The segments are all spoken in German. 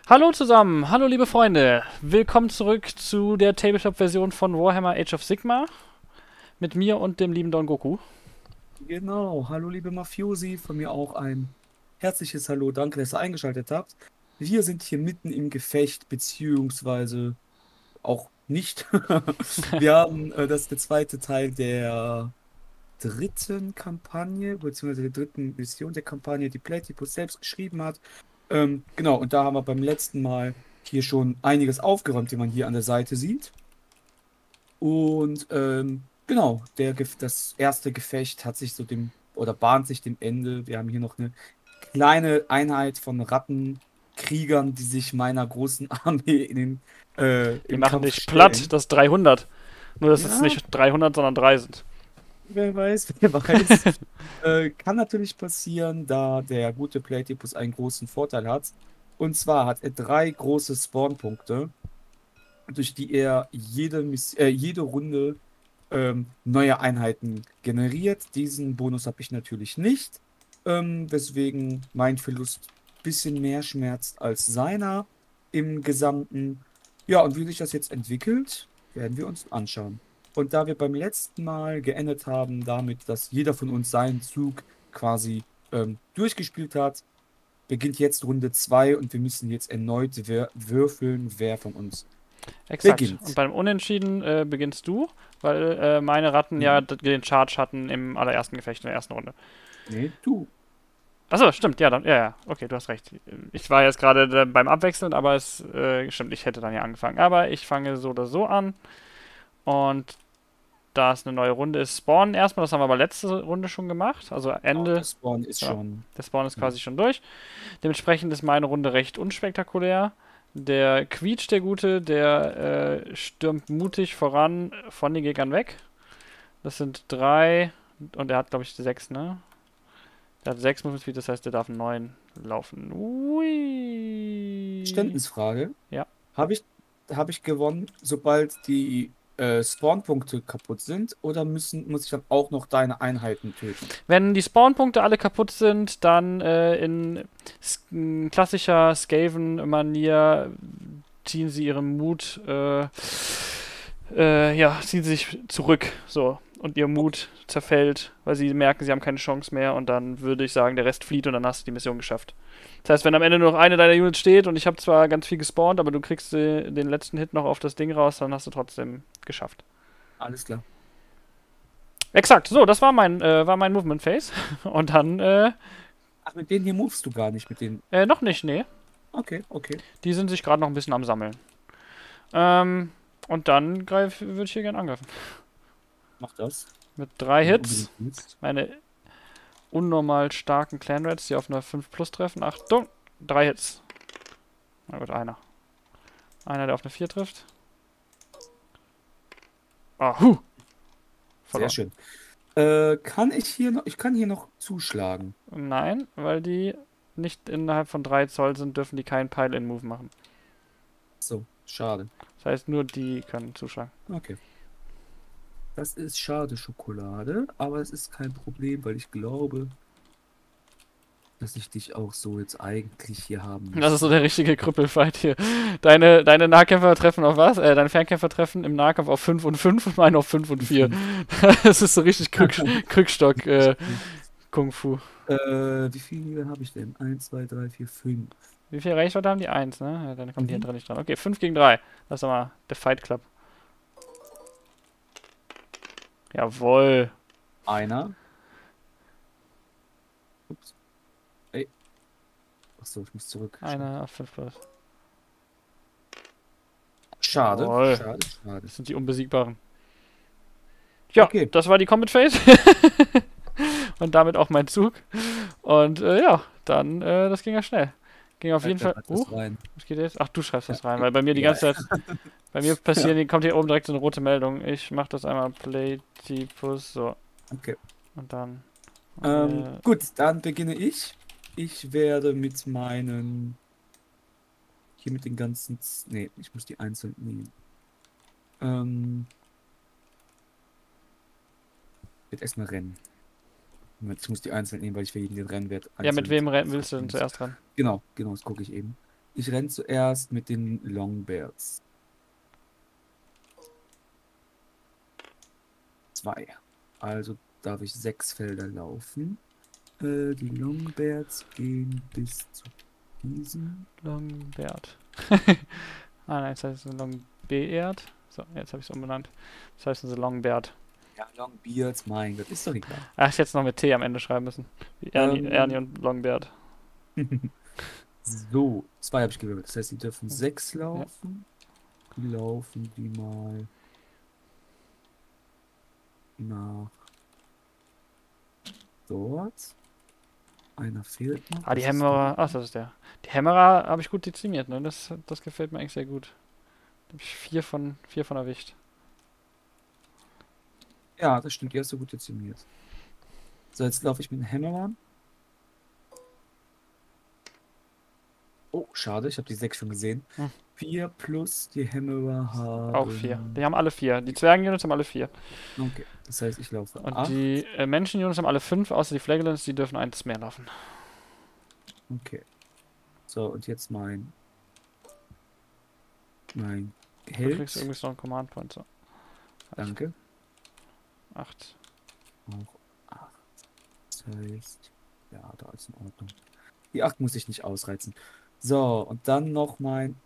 Hallo zusammen, hallo liebe Freunde. Willkommen zurück zu der Tabletop-Version von Warhammer Age of Sigmar mit mir und dem lieben Don Goku. Genau, hallo liebe Mafiosi, von mir auch ein herzliches Hallo, danke, dass ihr eingeschaltet habt. Wir sind hier mitten im Gefecht, beziehungsweise auch nicht. Wir haben, das ist der zweite Teil der dritten Kampagne, beziehungsweise der dritten Mission der Kampagne, die Platypus selbst geschrieben hat. Genau, und da haben wir beim letzten Mal hier schon einiges aufgeräumt, wie man hier an der Seite sieht. Und genau, das erste Gefecht hat sich so dem, oder bahnt sich dem Ende. Wir haben hier noch eine kleine Einheit von Rattenkriegern, die sich meiner großen Armee Die im machen Kampf dich platt, stellen. das 300. Nur, dass es Ja, nicht 300, sondern 3 sind. wer weiß, wer weiß. Kann natürlich passieren, da der gute Platypus einen großen Vorteil hat. Und zwar hat er drei große Spawnpunkte, durch die er jede Runde neue Einheiten generiert. Diesen Bonus habe ich natürlich nicht, weswegen mein Verlust ein bisschen mehr schmerzt als seiner im Gesamten. Ja, und wie sich das jetzt entwickelt, werden wir uns anschauen. Und da wir beim letzten Mal geendet haben, damit, dass jeder von uns seinen Zug quasi durchgespielt hat, beginnt jetzt Runde 2 und wir müssen jetzt erneut würfeln, wer von uns Exakt. Und beginnt. beim Unentschieden beginnst du, weil meine Ratten ja Nee, den Charge hatten im allerersten Gefecht in der ersten Runde. nee, du. Achso, stimmt, ja, dann, ja, okay, du hast recht. Ich war jetzt gerade beim Abwechseln, aber es stimmt, ich hätte dann ja angefangen. Aber ich fange so oder so an und da es eine neue Runde ist, spawnen erstmal, das haben wir aber letzte Runde schon gemacht. Also Genau, der Ende, Spawn ist ja, schon. der Spawn ist Ja. quasi schon durch. Dementsprechend ist meine Runde recht unspektakulär. Der Quietsch, der Gute, der stürmt mutig voran von den Gegnern weg. Das sind 3 und er hat, glaube ich, 6, ne? Der hat 6 Movement Speed, das heißt, der darf 9 laufen. Ui. Verständnisfrage. Ja. Habe ich gewonnen, sobald die Spawnpunkte kaputt sind, oder muss ich dann auch noch deine Einheiten töten? Wenn die Spawnpunkte alle kaputt sind, dann in klassischer Skaven-Manier ziehen sie ihren Mut, ja, ziehen sie sich zurück, so. Und ihr Okay, Mut zerfällt, weil sie merken, sie haben keine Chance mehr und dann würde ich sagen, der Rest flieht und dann hast du die Mission geschafft. Das heißt, wenn am Ende nur noch eine deiner Units steht und ich habe zwar ganz viel gespawnt, aber du kriegst den letzten Hit noch auf das Ding raus, dann hast du trotzdem geschafft. alles klar. Exakt, so, das war mein Movement Phase. Und dann, Ach, mit denen hier movest du gar nicht, mit denen. noch nicht, nee. Okay, okay. Die sind sich gerade noch ein bisschen am Sammeln. Ähm, und dann würde ich hier gerne angreifen. Mach das, Mit 3 wenn du Hits. unbedingt willst. Meine unnormal starken Clan Rats, die auf eine 5 plus treffen. Achtung! 3 Hits. Na gut, einer. Einer, der auf eine 4 trifft. Ah, Sehr verloren. schön. Kann ich hier noch, ich kann hier noch zuschlagen. Nein, weil die nicht innerhalb von 3 Zoll sind, dürfen die keinen Pile-In-Move machen. So, schade. Das heißt, nur die können zuschlagen. Okay. Das ist schade Schokolade, aber es ist kein Problem, weil ich glaube, dass ich dich auch so jetzt eigentlich hier haben Das ist so müsste. der richtige Krüppelfight hier. Deine Nahkämpfer treffen auf was? Deine Fernkämpfer treffen im Nahkampf auf 5 und 5 und meine auf 5 und 4. Das ist so richtig Krückstock Kung Fu. Wie viele habe ich denn? Eins, 2, 3, 4, 5. Wie viel Reichweite haben die? Eins, ne? Ja, dann kommen die Mhm. hinter nicht dran. Okay, 5 gegen 3. Das ist doch mal der Fight Club. Jawohl. Einer. Ups. Ey. Achso, ich muss zurück. Schade. Einer auf 5 plus. Schade, Jawohl. schade, schade. Das sind die Unbesiegbaren. Ja, Okay. das war die Combat Phase. Und damit auch mein Zug. Und ja, dann, das ging ja schnell. Ging auf Schreib jeden da Fall. grad was rein. Was geht jetzt? Ach, du schreibst Ja, das rein, weil bei mir die ja. ganze Zeit. Bei mir Ja. kommt hier oben direkt so eine rote Meldung. Ich mach das einmal Platypus. So. Okay. Und dann. Gut, dann beginne ich. Ich werde mit meinen. Hier mit den ganzen. Nee, ich muss die einzeln nehmen. Ähm, wird erstmal rennen. Moment, ich muss die einzeln nehmen, weil ich für jeden den Rennwert ja, mit einzeln wem willst du denn festlegen muss. zuerst ran? Genau, genau, das gucke ich eben. Ich renne zuerst mit den Longbeards. 2. Also darf ich 6 Felder laufen. Die Longbeards gehen bis zu diesem. Longbeard. Ah nein, jetzt heißt es Longbeard. So, jetzt habe ich es umbenannt. Das heißt es Longbeard. Ja, Longbeards, mein Gott, ist doch egal. Ach, ich hätte es noch mit T am Ende schreiben müssen. Wie Ernie und Longbeard. So, 2 habe ich gewählt. Das heißt, die dürfen 6 laufen. Die laufen die mal nach dort. Einer fehlt noch. Ah, die Das ist Hämmerer. Ach, das ist der. Die Hämmerer habe ich gut dezimiert, ne? Das gefällt mir eigentlich sehr gut. Da habe ich 4 von erwischt. Ja, das stimmt. Die hast du gut dezimiert. So, jetzt laufe ich mit dem Hammer. Oh, schade, ich habe die 6 schon gesehen. Hm. 4 plus die Hammerer haben. Auch 4. Die haben alle 4. Die Zwergen-Units haben alle 4. Okay, das heißt, ich laufe Und 8. die Menschen-Units haben alle 5, außer die Flagellants, die dürfen eins mehr laufen. Okay. So, und jetzt mein Du kriegst Held. irgendwie noch einen Command Point. So. Danke. 8. Auch 8. Das heißt, ja, da ist in Ordnung. Die 8 muss ich nicht ausreizen. So, und dann noch mein.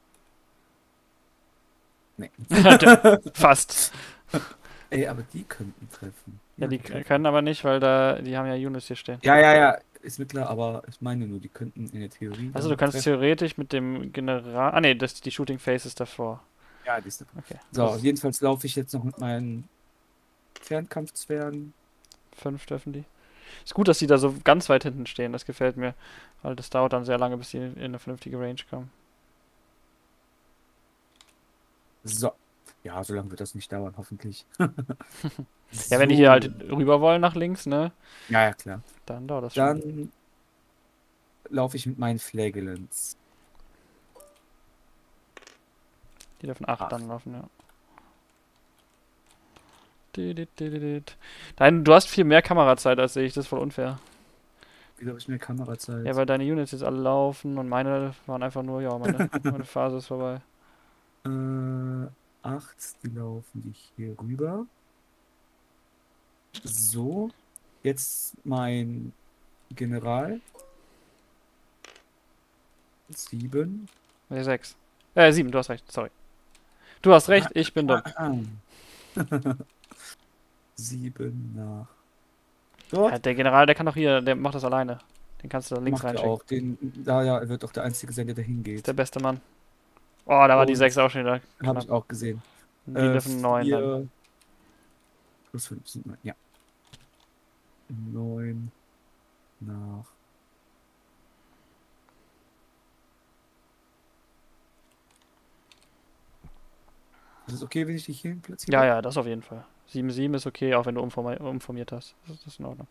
Nee. Fast. Ey, aber die könnten treffen. Ja, die treffen. können aber nicht, weil die haben ja Units hier stehen. Ja, ist mir klar, aber ich meine nur, die könnten in der Theorie. Also du dann kannst treffen. theoretisch mit dem General. Ah ne, die Shooting Phase ist davor. Ja, die ist davon. Okay. So, jedenfalls laufe ich jetzt noch mit meinen Fernkampfzwergen. 5 dürfen die. Ist gut, dass die da so ganz weit hinten stehen, das gefällt mir. Weil das dauert dann sehr lange, bis die in eine vernünftige Range kommen. So. Ja, so lange wird das nicht dauern, hoffentlich. Ja, wenn die hier halt rüber wollen nach links, ne? Ja, klar. Dann dauert das schon. Dann laufe ich mit meinen Flagellants. Die dürfen 8 8. dann laufen, ja. Du hast viel mehr Kamerazeit als ich, das ist voll unfair. Wieso habe ich mehr Kamerazeit? Ja, weil deine Units jetzt alle laufen und meine waren einfach nur, ja, meine Phase ist vorbei. 8, die laufen die hier rüber. So. Jetzt mein General. 7. Ne, 6. 7, du hast recht, sorry. Du hast recht, ich bin dumm. 7 nach Ja, dort. der General, der kann doch hier, der macht das alleine. Den kannst du da links Macht er reinschicken. auch. Er wird auch der einzige sein, der dahin geht. Ist der beste Mann. Oh, da war die Und 6 auch schon wieder Habe ich knapp. auch gesehen. Die dürfen 9 dann. 4 plus 5 sind 9. Ja. 9 nach. Ist es okay, wenn ich dich hier platziere? Ja, ja, das auf jeden Fall. 7-7 ist okay, auch wenn du umformiert hast. Das ist in Ordnung.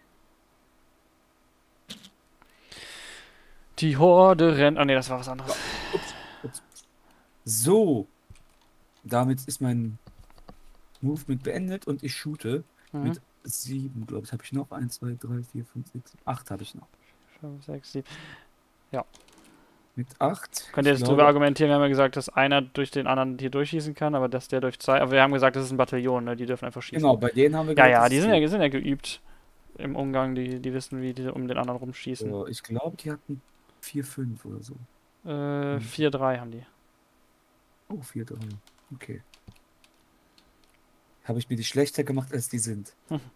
Die Horde rennt. Oh ne, das war was anderes. Ups. So. Damit ist mein Movement beendet und ich shoote mit 7, glaube ich. Habe ich noch? 1, 2, 3, 4, 5, 6, 8 habe ich noch. 5, 6, 7. Mit 8. Könnt ihr jetzt drüber argumentieren, wir haben ja gesagt, dass einer durch den anderen hier durchschießen kann, aber dass der durch 2. Aber wir haben gesagt, das ist ein Bataillon, ne? Die dürfen einfach schießen. Genau, bei denen haben wir Ja, gesagt, ja, das die ist sind ja geübt im Umgang, die wissen, wie die um den anderen rumschießen. so. Ich glaube, die hatten 4, 5 oder so. 4-3 haben die. Oh, 4, 3. Okay. Habe ich mir die schlechter gemacht, als die sind.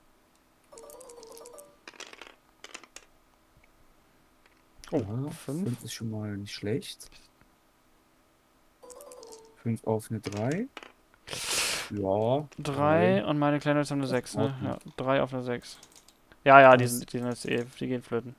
Oh, Ja, 5. 5 ist schon mal nicht schlecht. 5 auf eine 3. Ja. 3 und meine Kleine haben eine 6, ne? Ordnung. Ja, 3 auf eine 6. Ja, die Das- sind jetzt die gehen flöten.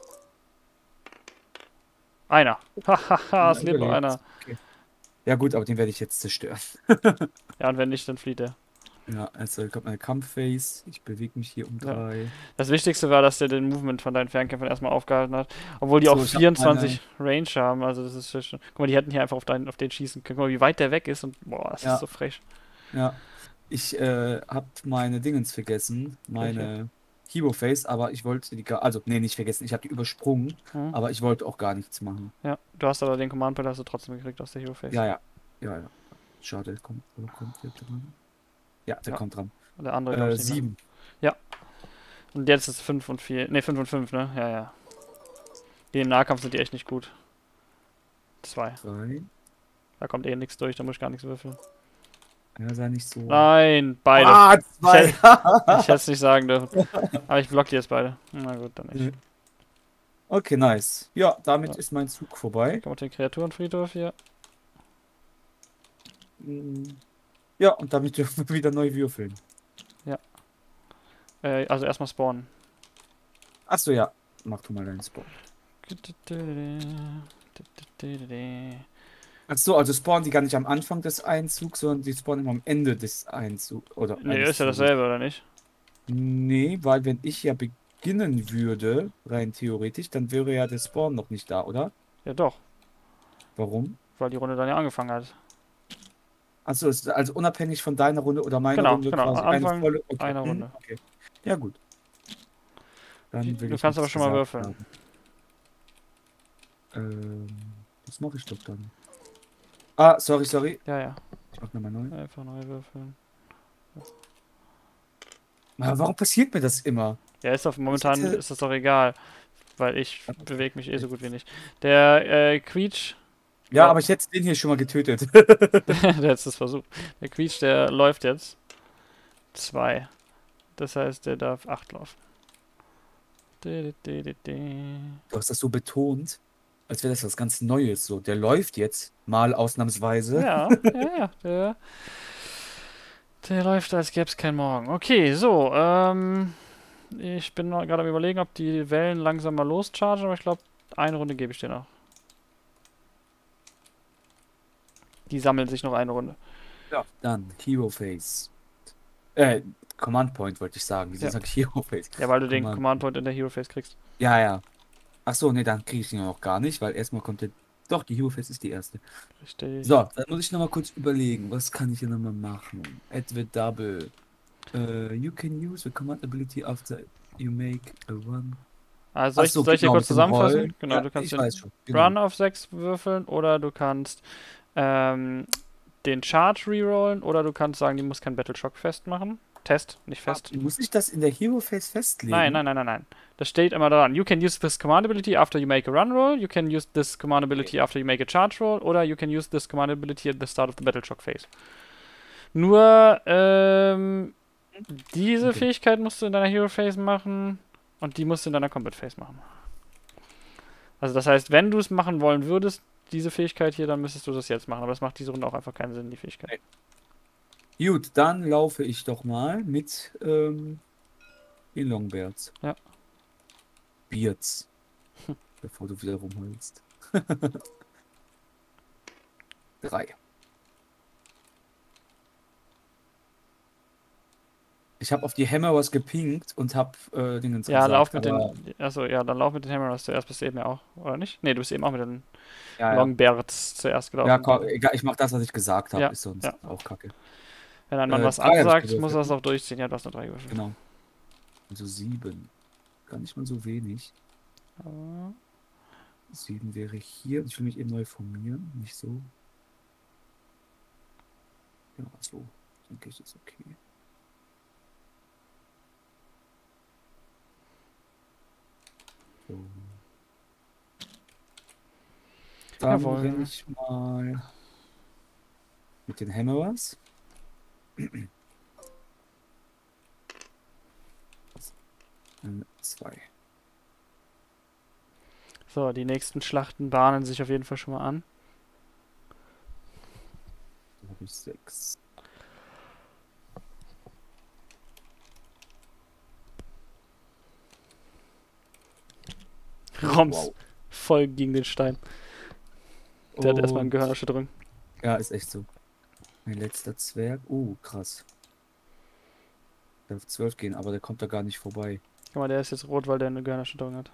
Einer. Hahaha, es lebt noch überlebt. einer. Okay. Ja gut, aber den werde ich jetzt zerstören. Ja, und wenn nicht, dann flieht er. Ja, also kommt meine Kampfphase. Ich bewege mich hier um Ja. 3. Das Wichtigste war, dass der den Movement von deinen Fernkämpfern erstmal aufgehalten hat. Obwohl die So, auch ich hab 24 Range haben. Also das ist schon. Guck mal, die hätten hier einfach auf den schießen können. Guck mal, wie weit der weg ist und boah, das Ja. ist so frech. Ja. Ich habe meine Dingens vergessen. Meine Hero Phase, aber ich wollte die also nee, nicht vergessen, ich habe die übersprungen, Hm? aber ich wollte auch gar nichts machen. Ja, du hast aber den Command Point hast du trotzdem gekriegt aus der Hero Phase. Ja, ja. Ja, ja. Schade, kommt der dran? Ja, der Ja, kommt dran. der andere glaube ich nicht mehr. 7. Ja. Und jetzt ist 5 und 4. Ne, 5 und 5, ne? Ja, ja. Die im Nahkampf sind die echt nicht gut. 2. 3. Da kommt eh nichts durch, da muss ich gar nichts würfeln. Ja, sei nicht so. Nein, beide. Ah, 2. Ich hätte es nicht sagen dürfen. Aber ich block die jetzt beide. Na gut, dann nicht. Okay, nice. Ja, damit Ja. ist mein Zug vorbei. Kommt den Kreaturenfriedhof hier. Ja, und damit dürfen wir wieder neu würfeln. Also erstmal spawnen. Achso, ja. Mach du mal deinen Spawn. Achso, also spawnen die gar nicht am Anfang des Einzugs, sondern die spawnen immer am Ende des Einzugs. Oder Ne, eines ist ja Zuges. dasselbe, oder nicht? Nee, weil wenn ich ja beginnen würde, rein theoretisch, dann wäre ja der Spawn noch nicht da, oder? Ja doch, Warum? weil die Runde dann ja angefangen hat. Achso, ist also unabhängig von deiner Runde oder meiner Genau, Runde genau. quasi Am eine Anfang volle. Okay. einer Runde. Okay. Ja, gut. Dann will Du ich kannst aber nichts schon mal gesagt würfeln. haben. Das mache ich doch dann. Ah, sorry. Ja, ja. Ich mach nochmal neu. Einfach neu würfeln. Aber warum passiert mir das immer? Ja, momentan hätte- ist das doch egal. Weil ich bewege mich eh so gut wie nicht. Der Quietsch. Ja, aber ich hätte den hier schon mal getötet. Der hat es versucht. Der Quietsch, der läuft jetzt. 2. Das heißt, der darf 8 laufen. Du hast das so betont, als wäre das was ganz Neues. So, der läuft jetzt mal ausnahmsweise. Ja. Der läuft, als gäbe es keinen Morgen. Okay, so. Ich bin noch gerade am Überlegen, ob die Wellen langsam mal loschargen, aber ich glaube, eine Runde gebe ich dir noch. Die sammeln sich noch eine Runde. Ja. Dann Hero Phase. Command Point wollte ich sagen. Wieso Ja. sag ich Hero Phase? Ja, weil du den Command Point in der Hero Phase kriegst. Ja. Ach so, nee, dann kriege ich den auch gar nicht, weil erstmal kommt der. Doch, die Hero Phase ist die erste. Richtig. So, dann muss ich nochmal kurz überlegen, was kann ich hier nochmal machen? Add the double. You can use the command ability after you make a run. Also Ach so, soll ich hier genau, kurz mit dem Rollen. zusammenfassen? Genau, Ja, du kannst ich den weiß schon. Genau. Run auf 6 würfeln oder du kannst den Charge rerollen oder du kannst sagen, die muss kein Battle Shock festmachen. Test, nicht fest. Muss ich das in der Hero Phase festlegen? Nein. Das steht immer daran. You can use this command ability after you make a run roll, you can use this command ability after you make a charge roll oder you can use this command ability at the start of the Battle Shock Phase. Nur diese Okay. Fähigkeit musst du in deiner Hero Phase machen und die musst du in deiner Combat Phase machen. Also das heißt, wenn du es machen wollen würdest, diese Fähigkeit hier, dann müsstest du das jetzt machen. Aber das macht diese Runde auch einfach keinen Sinn, die Fähigkeit. Gut, dann laufe ich doch mal mit den Longbeards. Ja. Beards. Bevor du wieder rumholst. 3. Ich habe auf die Hammer was gepinkt und habe Dingens Ja, gesagt. lauf mit aber- den. Achso, ja, dann lauf mit den Hammerers zuerst, bist du eben ja auch, oder nicht? Nee, du bist eben auch mit den Ja, Longbeards zuerst gelaufen. ja, komm, egal, ich mache das, was ich gesagt habe. Ja, Ist sonst ja. auch kacke. Wenn ein Mann was 3 hab ich absagt, gewürfelt. muss er es auch durchziehen. Ja, du hast nur 3 gewürfelt. Genau. Also 7. Gar nicht mal so wenig. Aber 7 wäre hier. Ich will mich eben neu formieren. Nicht so. Ja, so. Denke ich, ist okay. So. Dann Jawohl. renne ich mal mit den Hammerers. 2. So, die nächsten Schlachten bahnen sich auf jeden Fall schon mal an. Dann habe ich 6. Roms voll gegen den Stein. Der hat erstmal eine Und- Gehirnerschütterung. Ja, ist echt so. Mein letzter Zwerg. Krass. Der darf 12 gehen, aber der kommt da gar nicht vorbei. Guck mal, der ist jetzt rot, weil der eine Gehirnerschütterung hat.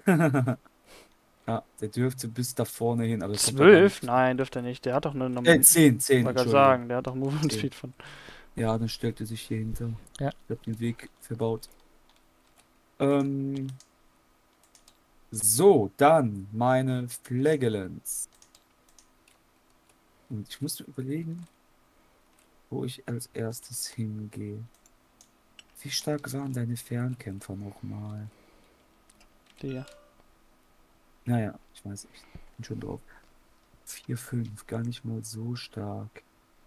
Ja, der dürfte bis da vorne hin. Aber der kommt da gar 12? nicht. Nein, dürfte er nicht. Der hat doch eine normale. 10, Ich wollte gerade Entschuldigung. sagen, der hat doch Movement 10. Speed von. Ja, dann stellt er sich hier hinter. Ja. Ich hab den Weg verbaut. So, dann meine Flagellants. Und ich musste überlegen, wo ich als erstes hingehe. Wie stark waren deine Fernkämpfer nochmal? Die. Naja, ich weiß nicht. Bin schon drauf. 4, 5, gar nicht mal so stark.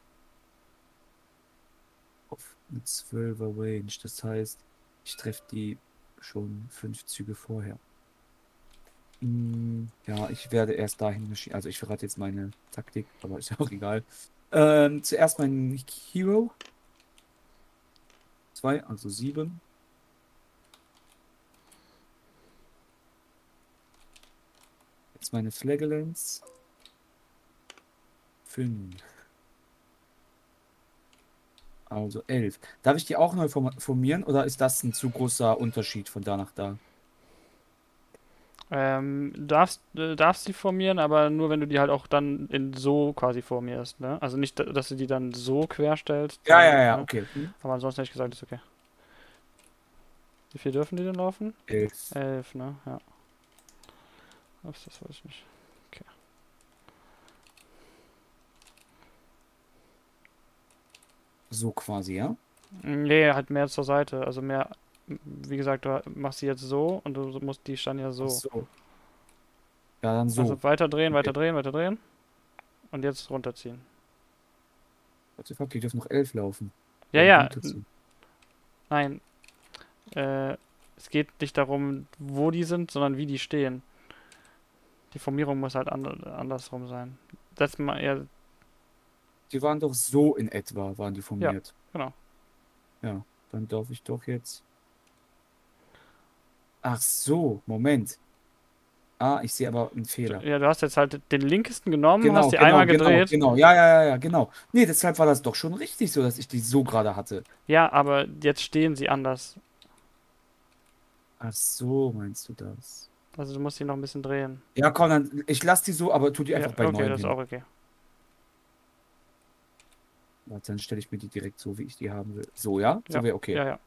Auf eine 12er Range. Das heißt, ich treffe die schon 5 Züge vorher. Ja, ich werde erst dahin marschieren. Also ich verrate jetzt meine Taktik, aber ist ja auch egal. Zuerst mein Hero. 2, also 7. Jetzt meine Flagellants. 5. Also 11. Darf ich die auch neu formieren oder ist das ein zu großer Unterschied von da nach da? Darfst die formieren, aber nur wenn du die halt auch dann in so quasi formierst, ne? Also nicht, dass du die dann so querstellst, Ja, ja, sondern, ja, ne? okay. Aber ansonsten hätte ich gesagt, ist okay. Wie viel dürfen die denn laufen? 11. 11, ne? Ja. Ups, das weiß ich nicht. Okay. So quasi, ja? Nee, halt mehr zur Seite. Also mehr, wie gesagt, du machst sie jetzt so und du musst die Stand ja Ach so. so. Ja, dann so. Also weiter drehen, weiter Okay. drehen, weiter drehen. Und jetzt runterziehen. What the fuck, die dürfen noch 11 laufen. Ja, Warum ja, runterziehen? nein. Es geht nicht darum, wo die sind, sondern wie die stehen. Die Formierung muss halt andersrum sein. Das mal eher, Die waren doch so in etwa, waren die ja, formiert. genau. Ja, dann darf ich doch jetzt. Ach so, Moment. Ah, ich sehe aber einen Fehler. Ja, du hast jetzt halt den linkesten genommen, hast Genau, die einmal genau, genau, gedreht. genau. Ja, ja, ja, ja, genau. Nee, deshalb war das doch schon richtig so, dass ich die so gerade hatte. Ja, aber jetzt stehen sie anders. Ach so, meinst du das? Also du musst sie noch ein bisschen drehen. Ja, komm, dann, ich lasse die so, aber tu die Ja, einfach bei okay, 9 das ist hin. auch okay. Warte, dann stelle ich mir die direkt so, wie ich die haben will. So, ja? So Ja, wäre okay. ja, ja.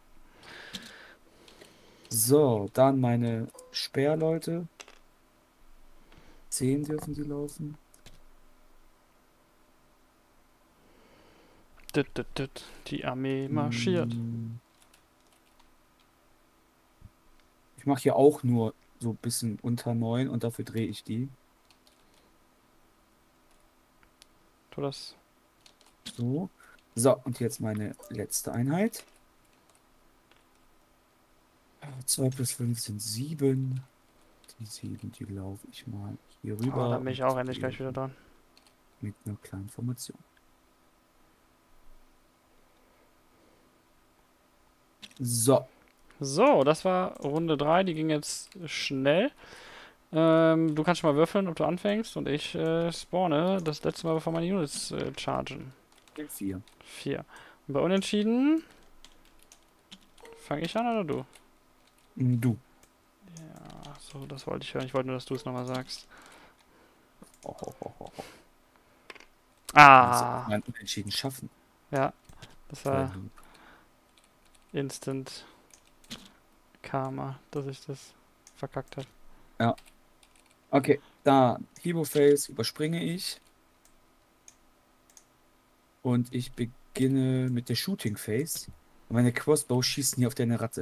So, dann meine Sperrleute. 10 dürfen sie laufen. Die Armee marschiert. Hm, Ich mache hier auch nur so ein bisschen unter 9 und dafür drehe ich die. Tu das. So. So, und jetzt meine letzte Einheit. 2 plus 5 sind 7. Die 7, die laufe ich mal hier Oh, rüber dann bin und ich auch endlich hier gleich wieder dran. mit einer kleinen Formation. So, So, das war Runde 3. Die ging jetzt schnell. Du kannst schon mal würfeln, ob du anfängst. Und ich spawne das letzte Mal, bevor meine Units chargen. 4. 4. Und bei Unentschieden fange ich an oder du? Du. Ja, so, das wollte ich hören. Ich wollte nur, dass du es nochmal sagst. Ho, ho, ho, ho, ho. Also, Ah, mein Unentschieden schaffen. ja, das war Weil, Instant Karma, dass ich das verkackt habe. ja. Okay, da Hero Phase überspringe ich. Und ich beginne mit der Shooting Phase. Und meine Crossbow schießt nie auf deine Ratte.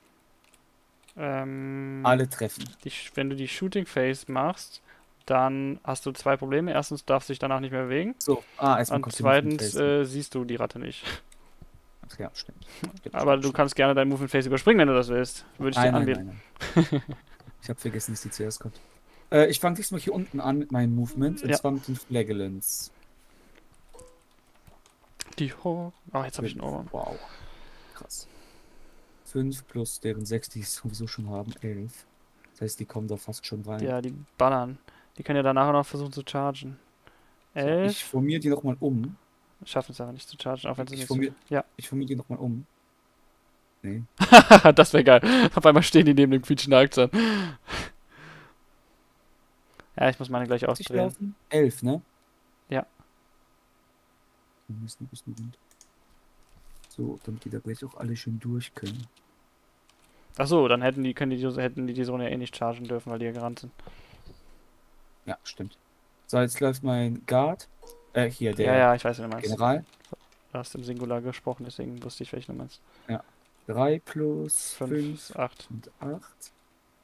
Alle treffen. Wenn du die Shooting Phase machst, dann hast du zwei Probleme. Erstens darfst du dich danach nicht mehr bewegen. So, erstmal Und kommt die Movement zweitens Phase. siehst du die Ratte nicht. Ach ja, stimmt. Stimmt, Aber stimmt, du stimmt. kannst gerne dein Movement Phase überspringen, wenn du das willst. Würde ich dir Nein, nein, anbieten. nein, nein. Ich habe vergessen, dass die zuerst kommt. Ich fange diesmal hier unten an mit meinem Movement. Und Ja. zwar mit den Flagellants. Oh, jetzt habe ich einen Ohrwurm. Wow. Krass. 5 plus deren 6, die es sowieso schon haben, 11. Das heißt, die kommen da fast schon rein. Ja, die ballern. Die können ja danach auch noch versuchen zu chargen. So, ich 11. formiere die nochmal um. Schaffen es aber nicht zu chargen, auch wenn sie Ich nicht so. formiere Ja. ich formiere die nochmal um. Nee. Das wäre geil. Auf einmal stehen die neben dem quietschenden Akzent. Ja, ich muss meine gleich 50 ausdrehen. laufen? 11, ne? Ja. Wir müssen ein bisschen rund. So, damit die da gleich auch alle schön durch können. Achso, dann hätten die Zone ja eh nicht chargen dürfen, weil die ja gerannt sind. Ja, stimmt. So, jetzt läuft mein Guard. Hier, Ja, der ja, ich weiß, wie du meinst. General. Du hast im Singular gesprochen, deswegen wusste ich, welchen du meinst. Ja. 3 plus 5 5 ist 8. und 8.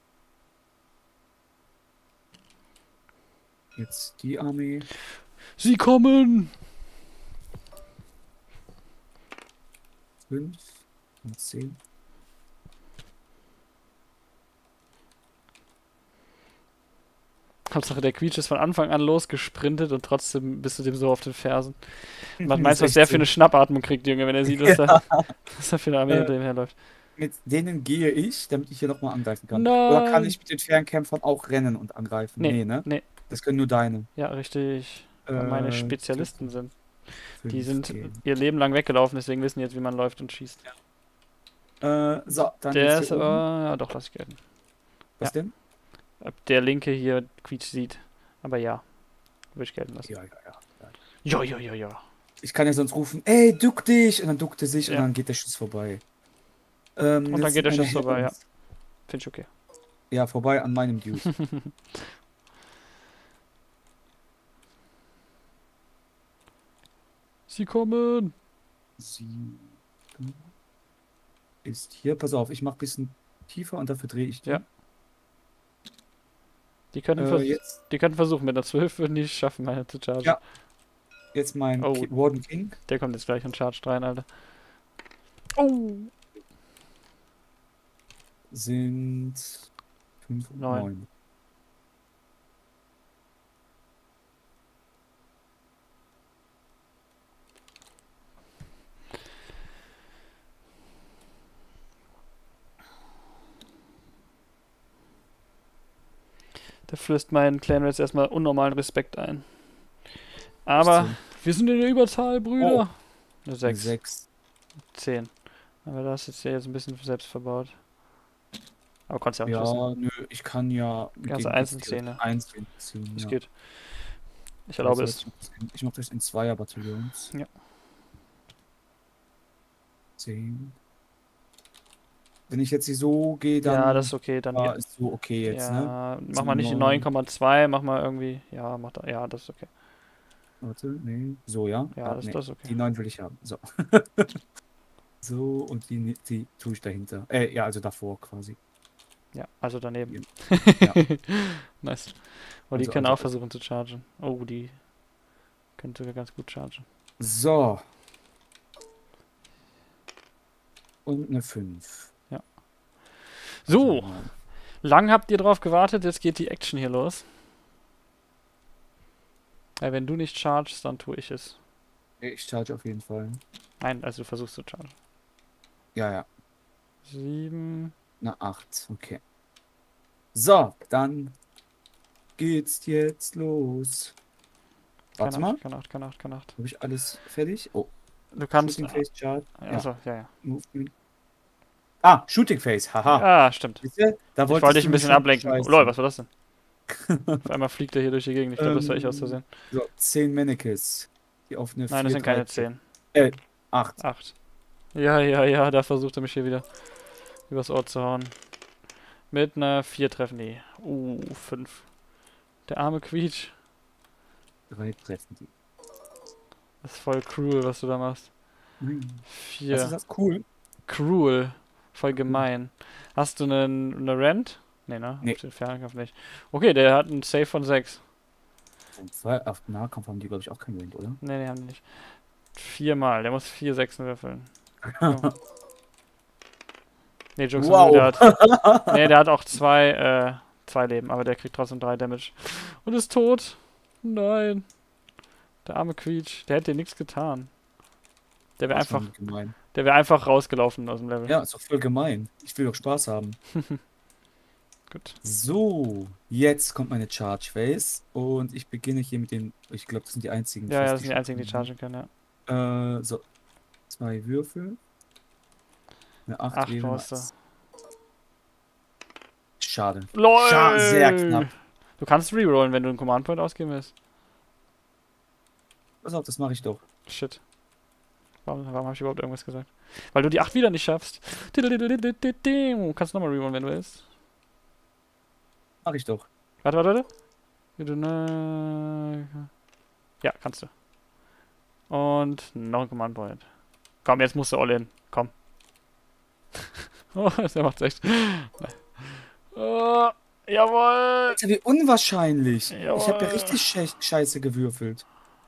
Jetzt die Armee. Sie kommen! 5 und 10. Hauptsache, der Quietsch ist von Anfang an losgesprintet und trotzdem bist du dem so auf den Fersen. Man meinst, was der für eine Schnappatmung kriegt, Junge, wenn er sieht, was da für eine Armee hinter ihm herläuft. Mit denen gehe ich, damit ich hier nochmal angreifen kann. Nein. Oder kann ich mit den Fernkämpfern auch rennen und angreifen? Nee, Nee, ne? nee. Das können nur deine. Ja, richtig. Weil meine Spezialisten sind. Die sind 15. ihr Leben lang weggelaufen, deswegen wissen die jetzt, wie man läuft und schießt. So, dann Der jetzt ist hier oben. aber. Ja, doch, lass ich gelten. Was denn? Ob der linke hier Quietsch sieht. Aber ja. Würde ich gelten lassen. Ja. Ja, ja, ja, ja. Ich kann ja sonst rufen, ey, duck dich! Und dann duckt er sich und Ja. dann geht der Schuss vorbei. Und dann jetzt geht der meine Schuss vorbei, ja. Herons. Finde ich okay. Ja, vorbei an meinem Dude. Sie kommen! Sie ist hier. Pass auf, ich mach ein bisschen tiefer und dafür drehe ich die. Ja. Die könnten, Jetzt, die könnten versuchen, mit einer 12 würden die es schaffen, meine zu chargen. Ja. jetzt mein Oh. Warden King. Der kommt jetzt gleich und chargt rein, Alter. Oh! Sind 5 und 9. 9. Der flößt meinen Clan jetzt erstmal unnormalen Respekt ein. Aber 16. wir sind in der Überzahl, Brüder. Eine 6. 6. 10. Aber das ist ja jetzt ein bisschen selbst verbaut. Aber kannst ja auch nicht Ja, wissen. nö, ich kann ja Also gegen einzeln die ziehen, ne? einzeln ziehen. Das Ja. geht. Ich erlaube es. Ich mach das in Zweierbataillons. Ja. 10. Wenn ich jetzt hier so gehe, dann Ja, das ist okay. Dann geht. ist so okay jetzt, ne? Ja, mach So mal nicht die 9. 9,2, mach mal irgendwie. Ja, mach da. Ja, das ist okay. Warte, nee. So, ja? Ja, das, Nee. das ist okay. Die 9 will ich haben. So. So, und die tue ich dahinter. Ja, also davor quasi. Ja, also daneben. Ja. Nice. Aber die Also- können also- auch versuchen zu chargen. Oh, die können sogar ganz gut chargen. So. Und eine 5. So, lang habt ihr drauf gewartet, jetzt geht die Action hier los. Wenn du nicht chargest, dann tue ich es. Ich charge auf jeden Fall. Nein, also du versuchst zu chargen. Ja. 7. Eine 8. Okay. So, dann geht's jetzt los. Warte mal. Kann 8. Habe ich alles fertig? Oh, Du kannst. Shooting Phase Chart. Also, ja. Movement. Ah, Shooting Phase, haha. Ah, stimmt. Siehst du? Da Ich wolltest wollte dich du ein mich bisschen schon ablenken. Oh, bescheißen. lol, was war das denn? Auf einmal fliegt er hier durch die Gegend. Ich glaube, das war ich aus Versehen. So, 10 Mannequins. Die auf eine Nein, das sind keine 10. 8. 8. Ja, da versucht er mich hier wieder übers Ohr zu hauen. Mit einer 4 treffen die. 5. Der arme Quietsch. 3 treffen die. Das ist voll cruel, was du da machst. Was 4. ist das? Cool. Cruel. Voll gemein. Hast du eine Rent? Nee, ne? Nee. Auf den Fernkampf nicht. Okay, der hat einen Save von 6. Auf Nahkampf haben die, glaube ich, auch keinen Wind, oder? Nee, haben die nicht. 4 Mal. Der muss 4 Sechsen würfeln. Ja. Nee, Jokes Wow. der hat auch 2 Leben, aber der kriegt trotzdem 3 Damage. Und ist tot. Nein. Der arme Quietsch. Der hätte dir nichts getan. Der wäre Das war einfach, gemein. einfach rausgelaufen aus dem Level. Ja, ist doch voll gemein. Ich will doch Spaß haben. Gut. So, jetzt kommt meine Charge Phase und ich beginne hier mit den, ich glaube, das sind die einzigen. Ja, fast, das sind die einzigen, die chargen können, ja. So, 2 Würfel. Eine 8 8 wäre brauchst du. nice. Schade. LOL! Sehr knapp. Du kannst rerollen, wenn du einen Command Point ausgeben willst. Pass auf, das mache ich doch. Shit. Warum habe ich überhaupt irgendwas gesagt? Weil du die 8 wieder nicht schaffst. Kannst nochmal rerollen, wenn du willst. Mach ich doch. Warte. Ja, kannst du. Und noch ein Command Point. Komm, jetzt musst du all in. Komm. Oh, der macht's echt. Oh, jawohl. Alter, wie unwahrscheinlich. Ich habe ja Jawohl. richtig scheiße gewürfelt.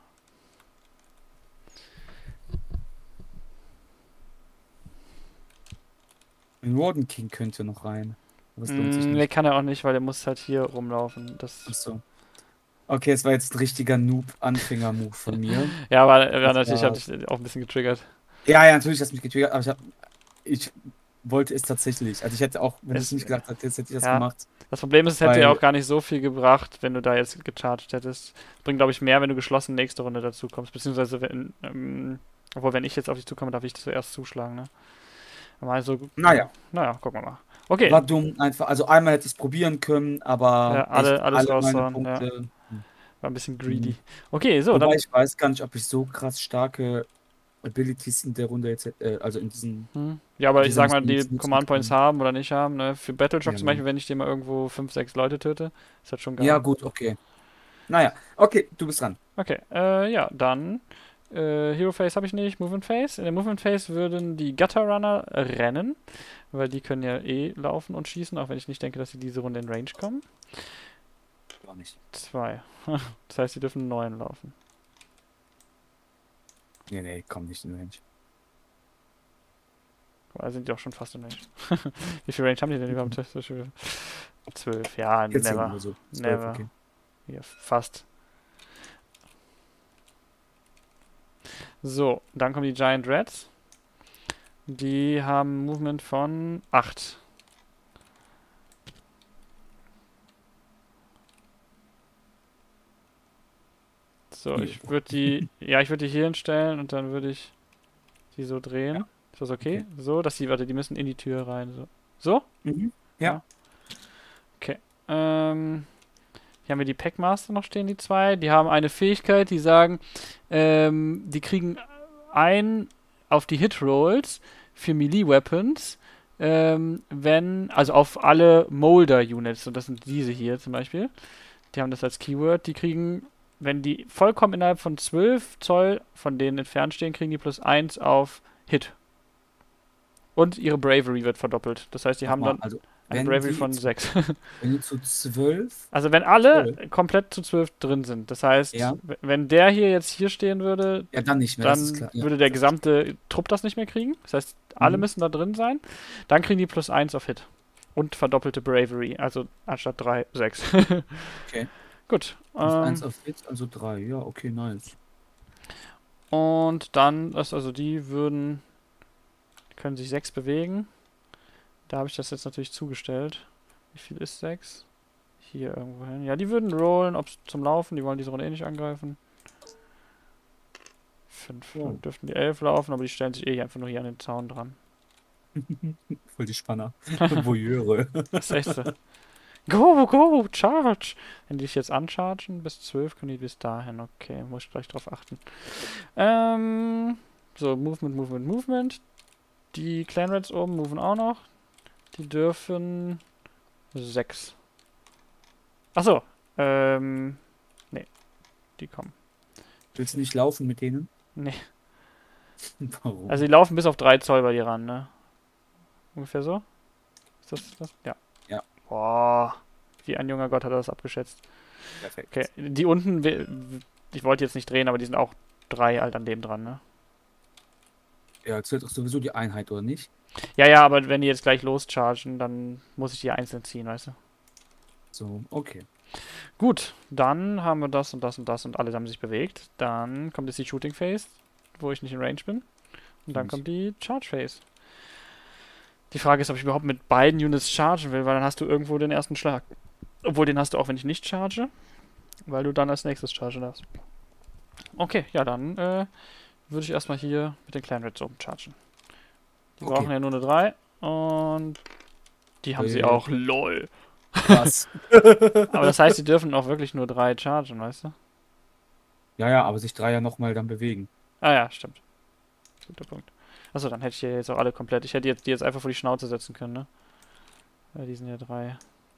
Ein Warden King könnte noch rein. Aber das lohnt sich Nee, nicht. kann er auch nicht, weil er muss halt hier rumlaufen. Achso. Okay, es war jetzt ein richtiger Noob-Anfänger-Move von mir. Ja, aber ja, Das natürlich war- hat dich auch ein bisschen getriggert. Ja, natürlich hat es mich getriggert, aber ich wollte es tatsächlich. Also ich hätte auch, wenn du es Es- nicht gedacht hättest, hätte ich das ja. gemacht. Das Problem ist, es hätte ja Weil- auch gar nicht so viel gebracht, wenn du da jetzt gecharged hättest. Bringt, glaube ich, mehr, wenn du geschlossen nächste Runde dazu kommst. Beziehungsweise, obwohl, wenn ich jetzt auf dich zukomme, darf ich zuerst zuschlagen, ne? Mal so, Naja. naja, gucken wir mal. Okay, War dumm einfach. Also einmal hätte ich es probieren können, aber Ja, alles alle meine raushauen, Punkte. war ein bisschen greedy. Okay, so, Wobei dann. ich weiß gar nicht, ob ich so krass starke Abilities in der Runde jetzt, also in diesen. Ja, aber ich dieser sag mal, Mission die jetzt nutzen Command Points kann. haben oder nicht haben, ne? Für Battleshock Ja. zum Beispiel, wenn ich dir mal irgendwo 5, 6 Leute töte, ist das schon geil. Ja, gut, okay. Naja, okay, du bist dran. Okay, ja, dann. Hero Phase habe ich nicht, Movement Phase. In der Movement Phase würden die Gutter Runner rennen, weil die können ja eh laufen und schießen, auch wenn ich nicht denke, dass sie diese Runde in Range kommen. Gar nicht. 2. Das heißt, sie dürfen 9 laufen. Nee, komm nicht in Range. Also sind die auch schon fast in Range. Wie viel Range haben die denn überhaupt? 12, ja, 14 never. oder so. 12, Never. okay. Hier, fast. So, dann kommen die Giant Rats. Die haben Movement von 8. So, Hier. ich würde die, ja, ich würde die hier hinstellen und dann würde ich die so drehen. Ja. Ist das okay? Okay. So, dass die, warte, die müssen in die Tür rein. So? So? Mhm. Hier haben wir die Packmaster noch stehen, die zwei. Die haben eine Fähigkeit, die sagen, die kriegen ein auf die Hit-Rolls für Melee-Weapons, also auf alle Molder-Units, und das sind diese hier zum Beispiel, die haben das als Keyword, die kriegen, wenn die vollkommen innerhalb von 12 Zoll von denen entfernt stehen, kriegen die +1 auf Hit. Und ihre Bravery wird verdoppelt. Das heißt, die haben dann Also, eine wenn Bravery die von zu- 6. wenn die zu 12. Also wenn alle komplett zu 12 drin sind. Das heißt, Ja. wenn der hier jetzt hier stehen würde, Ja, dann nicht mehr, das ist dann klar. Ja. würde der gesamte Trupp das nicht mehr kriegen. Das heißt, alle Mhm. müssen da drin sein. Dann kriegen die +1 auf Hit. Und verdoppelte Bravery. Also anstatt 3, 6. Okay. Gut. Plus 1 auf Hit, also 3. Ja, okay, nice. Und dann, also die können sich 6 bewegen. Da habe ich das jetzt natürlich zugestellt. Wie viel ist 6? Hier irgendwo hin. Ja, die würden rollen, ob zum Laufen. Die wollen diese Runde eh nicht angreifen. 5. Oh. Dann dürften die 11 laufen, aber die stellen sich eh einfach nur hier an den Zaun dran. Voll die Spanner. Voyeure. Das ist echt so. Go, charge! Wenn die dich jetzt anchargen, bis 12 können die bis dahin. Okay, muss ich gleich drauf achten. So, Movement. Die Clan Rats oben moven auch noch. Die dürfen 6. Achso, nee. Die kommen. Willst du nicht laufen mit denen? Nee. Warum? Also die laufen bis auf 3 Zoll bei dir ran, ne? Ungefähr so? Ist das? Ja. Ja. Boah. Wie ein junger Gott hat er das abgeschätzt. Perfekt. Okay, die unten, ich wollte jetzt nicht drehen, aber die sind auch 3 halt an dem dran, ne? Ja, zählt doch sowieso die Einheit, oder nicht? Ja, aber wenn die jetzt gleich loschargen, dann muss ich die einzeln ziehen, weißt du? So, okay. Gut, dann haben wir das und das und das und alle haben sich bewegt. Dann kommt jetzt die Shooting Phase, wo ich nicht in Range bin. Und dann Nicht. kommt die Charge Phase. Die Frage ist, ob ich überhaupt mit beiden Units chargen will, weil dann hast du irgendwo den ersten Schlag. Obwohl, den hast du auch, wenn ich nicht charge, weil du dann als nächstes chargen darfst. Okay, ja, dann würde ich erstmal hier mit den Clan Reds oben chargen. Die Okay. brauchen ja nur eine 3 und die haben sie auch. LOL. Krass. Aber das heißt, sie dürfen auch wirklich nur 3 chargen, weißt du? Ja, aber sich 3 ja nochmal dann bewegen. Ah ja, stimmt. guter Punkt. Achso, dann hätte ich hier jetzt auch alle komplett. Ich hätte jetzt die jetzt einfach vor die Schnauze setzen können, ne? Weil die sind ja 3.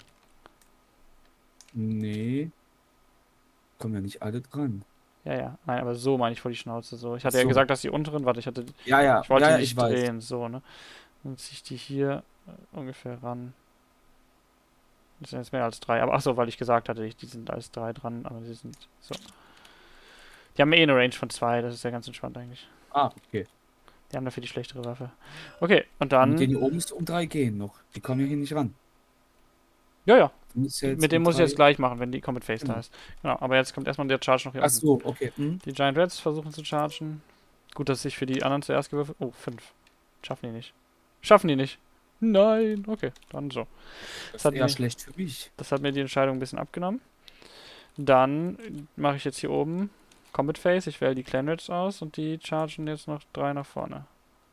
Nee, kommen ja nicht alle dran. Ja, ja. Nein, aber so meine ich vor die Schnauze. So. Ich Ach hatte ja so. gesagt, dass die unteren. Warte, Ja, ja, ich wollte ja, die ja, nicht ich weiß. drehen. So, ne? Dann ziehe ich die hier ungefähr ran. Das sind jetzt mehr als 3. Aber achso, weil ich gesagt hatte, die sind als 3 dran. Aber die sind so. Die haben eh eine Range von 2. Das ist ja ganz entspannt eigentlich. Ah, okay. Die haben dafür die schlechtere Waffe. Okay, und Mit denen dann. hier oben ist um 3 gehen noch. Die kommen ja hier nicht ran. Ja, ja. Die müssen ja jetzt Mit dem um muss ich jetzt 3. gleich machen, wenn die Comet Face da Genau. ist. Genau, aber jetzt kommt erstmal der Charge noch hier Ach unten. so, okay. Hm. Die Giant Reds versuchen zu chargen. Gut, dass ich für die anderen zuerst gewürfelt. Oh, 5. Schaffen die nicht. Schaffen die nicht. Nein. Okay, dann so. Das hat ist eher mir- schlecht für mich. Das hat mir die Entscheidung ein bisschen abgenommen. Dann mache ich jetzt hier oben Comet Face. Ich wähle die Clan Reds aus und die chargen jetzt noch 3 nach vorne.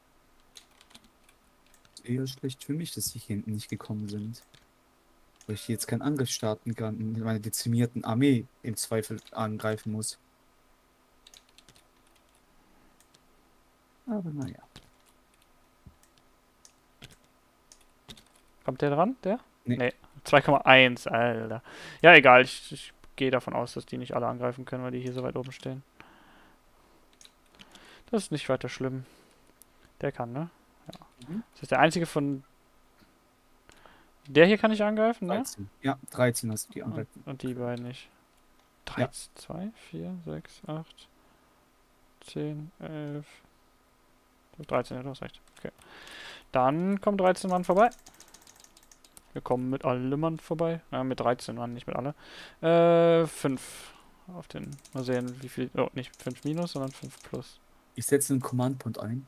Eher schlecht für mich, dass die hier hinten nicht gekommen sind. Weil ich hier jetzt keinen Angriff starten kann und meine dezimierten Armee im Zweifel angreifen muss. Aber naja. Kommt der dran? Der? Nee. 2,1, Alter. Ja, egal. Ich gehe davon aus, dass die nicht alle angreifen können, weil die hier so weit oben stehen. Das ist nicht weiter schlimm. Der kann, ne? Mhm. Das ist der einzige von. Der hier kann ich angreifen, ne? 13. Ja, 13 hast du die angreifen. Und die beiden nicht. Ja. 13, 2, 4, 6, 8, 10, 11. 13, ja, du hast recht. Okay. Dann kommen 13 Mann vorbei. Wir kommen mit allem Mann vorbei. Mit 13 Mann, nicht mit alle. 5 auf den. Mal sehen, wie viel. Oh, nicht 5 minus, sondern 5 plus. Ich setze einen Command Point ein.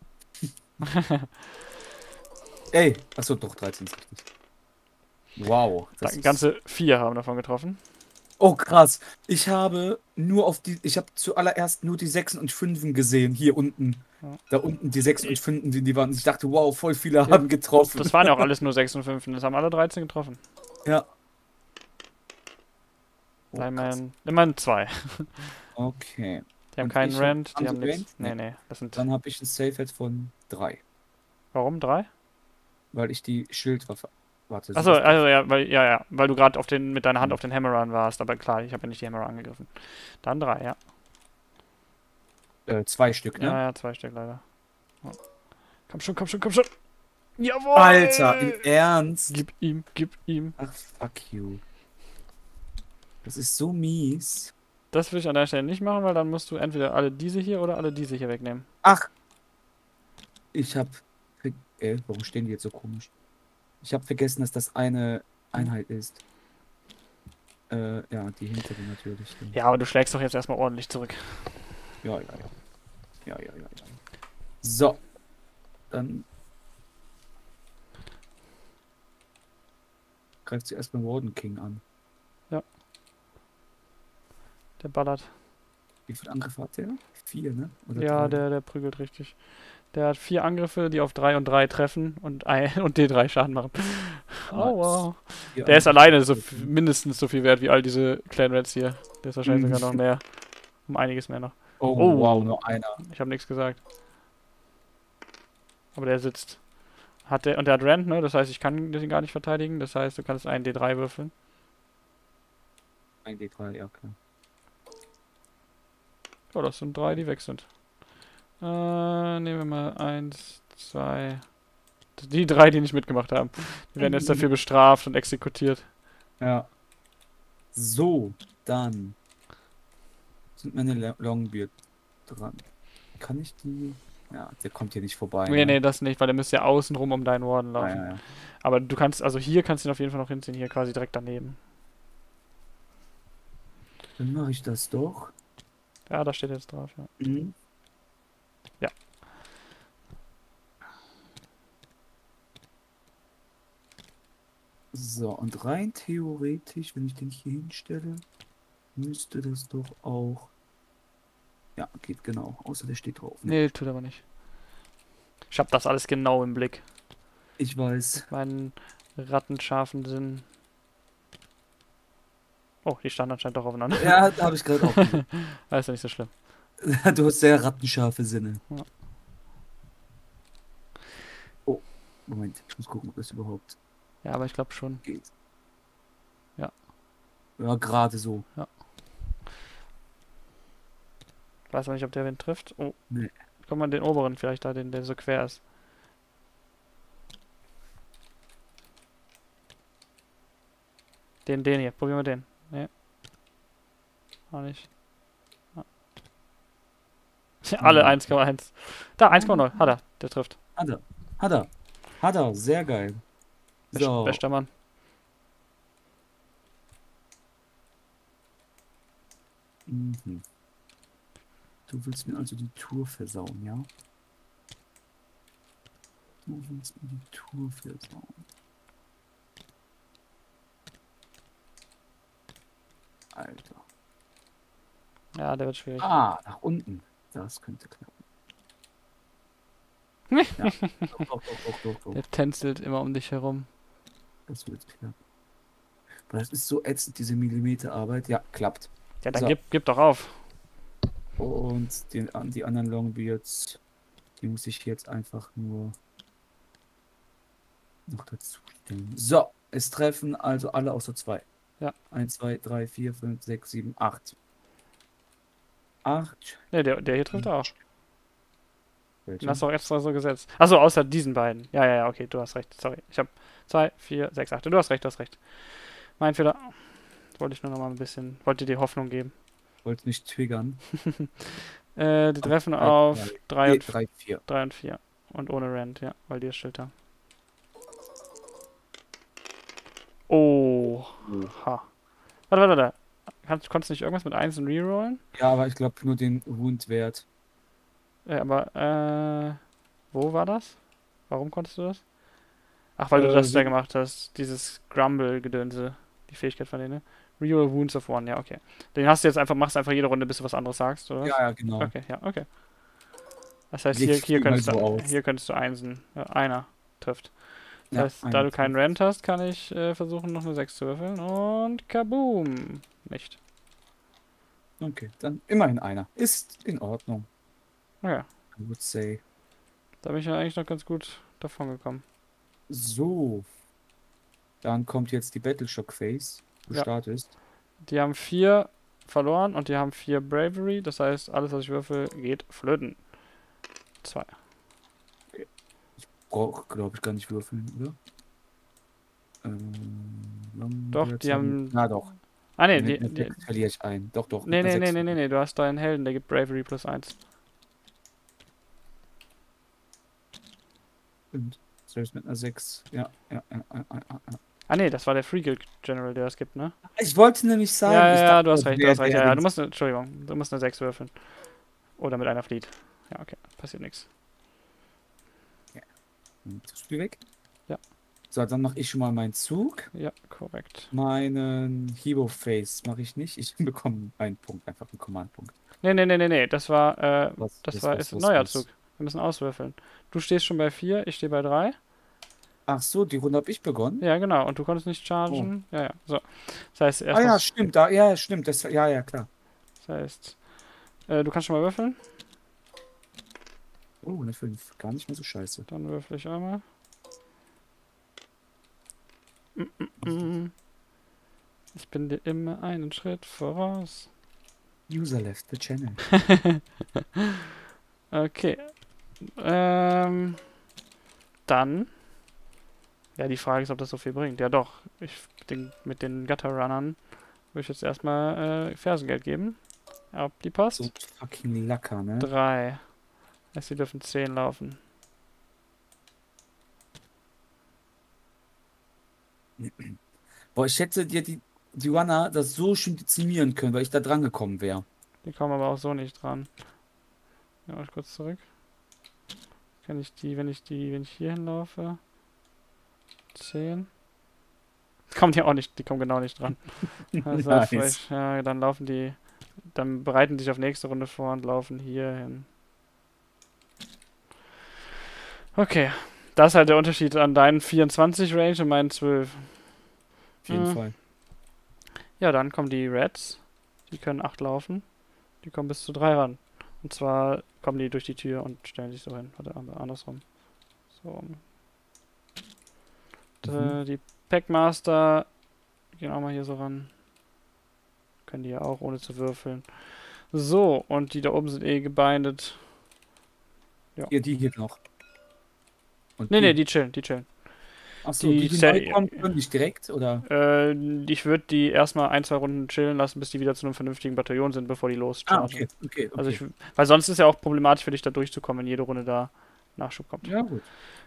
Ey, achso, doch, 13 ist richtig. Wow. Das ist... Ganze 4 haben davon getroffen. Oh, krass. Ich habe zuallererst nur die 6 und 5 gesehen, hier unten. Ja. Da unten die 6 und 5, die waren. Ich dachte, wow, voll viele haben getroffen. Das waren ja auch alles nur 6 und 5. Das haben alle 13 getroffen. Ja. Oh, Immerhin 2. okay. Die haben Und keinen ich Rand, die haben haben sie nichts. Rand? Nee, Nee. nee. Das sind. Dann habe ich ein Save-Head von 3, Warum 3? weil ich die Schildwaffe. Warte, Achso, sind das also ja, weil du gerade mit deiner Hand auf den Hammer-Run warst, aber klar, ich habe ja nicht die Hammer angegriffen. Dann 3, ja. 2 Stück, ne? Ja, 2 Stück leider. Oh. Komm schon, komm schon, komm schon! Jawohl! Alter, im Ernst? Gib ihm, gib ihm. Ach, fuck you. Das ist so mies. Das will ich an der Stelle nicht machen, weil dann musst du entweder alle diese hier oder alle diese hier wegnehmen. Ach! Ich hab. Warum stehen die jetzt so komisch? Ich habe vergessen, dass das eine Einheit ist. Ja, die hintere natürlich. Ja, aber du schlägst doch jetzt erstmal ordentlich zurück. Ja, ja, ja. Ja, ja, ja, ja. So. Dann. Greift sie erstmal Warden King an. Der ballert. Wie viel Angriffe hat der? 4, ne? Oder Ja, 3? der prügelt richtig. Der hat 4 Angriffe, die auf 3 und 3 treffen und D3 Schaden machen. Aua. Der ist alleine mindestens so viel wert wie all diese Clan Reds hier. Der ist wahrscheinlich sogar noch mehr. Um einiges mehr noch. Oh, Oh. wow, nur einer. Ich habe nichts gesagt. Aber der sitzt. Und der hat Rand, ne? Das heißt, ich kann den gar nicht verteidigen. Das heißt, du kannst einen D3 würfeln. Ein D3, ja, klar. Oh, das sind 3, die weg sind. Nehmen wir mal 1, 2. Die 3, die nicht mitgemacht haben. Die werden jetzt dafür bestraft und exekutiert. Ja. So, dann sind meine Longbeard dran. Kann ich die... Ja, der kommt hier nicht vorbei. Nee, nee, das nicht, weil der müsste ja außenrum um deinen Warden Ja, laufen. ja, ja. Aber du kannst, also hier kannst du ihn auf jeden Fall noch hinziehen, hier quasi direkt daneben. Dann mache ich das doch. Ja, da steht jetzt drauf, ja. Mhm. Ja. So, und rein theoretisch, wenn ich den hier hinstelle, müsste das doch auch... Ja, geht genau. Außer der steht drauf. Ne? Nee, tut aber nicht. Ich hab das alles genau im Blick. Ich weiß. Meinen rattenscharfen Sinn. Oh, die standen anscheinend doch aufeinander. Ja, da habe ich gerade auch gesehen. Das ist ja nicht so schlimm. Du hast sehr rattenscharfe Sinne. Ja. Moment, ich muss gucken, ob das überhaupt Ja, aber ich glaube schon. geht. Ja. Ja, gerade so. Ja. Weiß aber nicht, ob der Wind trifft. Oh. Nee. Guck mal, den oberen vielleicht da, den, der so quer ist. Den hier. Probieren wir den. Nee. Auch nicht. Ah. Alle 1,1. Da, 1,0. Hat er. Der trifft. Hat er. Hat er. Hat er. Sehr geil. So. Bester Mann. Mhm. Du willst mir also die Tour versauen, ja? Du willst mir die Tour versauen. Alter. Ja, der wird schwierig. Ah, nach unten. Das könnte klappen. Ja. Doch. Der tänzelt immer um dich herum. Das wird klappen. Aber das ist so ätzend, diese Millimeterarbeit. Ja, klappt. Ja, dann So. gib doch auf. Und die anderen Longbeards, die muss ich jetzt einfach nur noch dazu stellen. So, es treffen also alle außer 2. Ja. 1, 2, 3, 4, 5, 6, 7, 8. 8. Ne, der hier trifft auch. Den Welche? hast du auch extra so gesetzt. Achso, außer diesen beiden. Ja, okay, du hast recht. Sorry. Ich habe 2, 4, 6, 8. Du hast recht. Mein Fehler. Wollte ich nur noch mal ein bisschen. Wollte dir Hoffnung geben. Wollte nicht triggern. Die treffen auf 3 und 3, 4. 3 und 4. Und ohne Rand, ja, weil die ist Schild da. Oh. Ha. Warte. Konntest du nicht irgendwas mit 1 rerollen? Ja, aber ich glaube nur den Wound-Wert. Aber, wo war das? Warum konntest du das? Ach, weil du das da gemacht hast. Dieses Grumble-Gedönse. Die Fähigkeit von denen. Reroll Wounds of One, ja, okay. Den hast du jetzt einfach, machst einfach jede Runde, bis du was anderes sagst, oder was? Ja, genau. Okay. Das heißt, Sieht hier könntest so du, aus. hier könntest du einer trifft. Das Ja, heißt, da du keinen Rand hast, kann ich versuchen, noch eine 6 zu würfeln. Und kaboom! Nicht. Okay, dann immerhin einer. Ist in Ordnung. Okay. I would say. Da bin ich ja eigentlich noch ganz gut davon gekommen. So. Dann kommt jetzt die Battleshock Phase. Du Ja. startest. Die haben 4 verloren und die haben 4 Bravery. Das heißt, alles, was ich würfel, geht flöten. 2. Brauche, glaube ich, gar nicht würfeln, oder? Doch, die haben. Na doch. Ah, nee, verliere ich ein. Doch. Nee, mit einer 6. nee. Du hast deinen Helden, der gibt Bravery plus 1. Und selbst mit einer 6. Ja. Ah, nee, das war der Free Guild General, der das gibt, ne? Ich wollte nämlich sagen. Ja, du hast recht. Ja, du Entschuldigung, du musst eine 6 würfeln. Oder mit einer flieht. Ja, okay, passiert nichts. Das Spiel weg. Ja. So, dann mache ich schon mal meinen Zug. Ja, korrekt. Meinen Hero Face mache ich nicht. Ich bekomme einen Punkt, einfach einen Command-Punkt. Nee. Das war, Was, ist ein neuer Zug. Wir müssen auswürfeln. Du stehst schon bei 4, ich stehe bei 3. Ach so, die Runde habe ich begonnen. Ja, genau. Und du konntest nicht chargen. Oh. Ja. So. Das heißt, Ah ja, stimmt. Ja, stimmt. Ja, klar. Das heißt, du kannst schon mal würfeln. Oh, eine 5. Gar nicht mehr so scheiße. Dann würfel ich einmal. Ich bin dir immer einen Schritt voraus. User left the channel. Okay. Dann. Ja, die Frage ist, ob das so viel bringt. Ja, doch. Mit den Gutter-Runnern würde ich jetzt erstmal Fersengeld geben. Ob die passt? So fucking Lacker, ne? 3. Heißt, sie dürfen 10 laufen. Boah, ich hätte dir die Runner das so schön dezimieren können, weil ich da dran gekommen wäre. Die kommen aber auch so nicht dran. Ja, ich kurz zurück. Kann ich wenn ich hier hinlaufe. 10. Kommen die auch nicht, die kommen genau nicht dran. Also Nice. ja, dann laufen die, dann bereiten die sich auf nächste Runde vor und laufen hier hin. Okay. Das ist halt der Unterschied an deinen 24 Range und meinen 12. Auf jeden Fall. Ja, dann kommen die Reds. Die können 8 laufen. Die kommen bis zu 3 ran. Und zwar kommen die durch die Tür und stellen sich so hin. Warte, andersrum. So. Die Packmaster gehen auch mal hier so ran. Können die ja auch, ohne zu würfeln. So, und die da oben sind eh gebindet. Ja. Hier, die hier noch. Und Nee, die. die chillen, die chillen. Achso, Die die neu kommen, können nicht direkt, oder? ich würde die erstmal ein, zwei Runden chillen lassen, bis die wieder zu einem vernünftigen Bataillon sind, bevor die Ah, loschargen. okay. Also weil sonst ist ja auch problematisch für dich da durchzukommen, wenn jede Runde da Nachschub kommt. Ja, gut.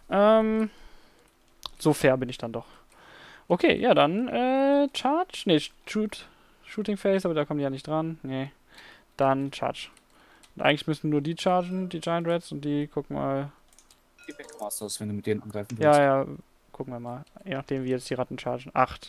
So fair bin ich dann doch. Okay, ja dann, Charge? Nee, Shooting Phase, aber da kommen die ja nicht dran. Nee. Dann Charge. Und eigentlich müssen nur die chargen, die Giant Rats, und die gucken mal. Die Backmasters, wenn du mit denen angreifen Ja, willst. ja, gucken wir mal. Je nachdem, wie jetzt die Ratten chargen. 8.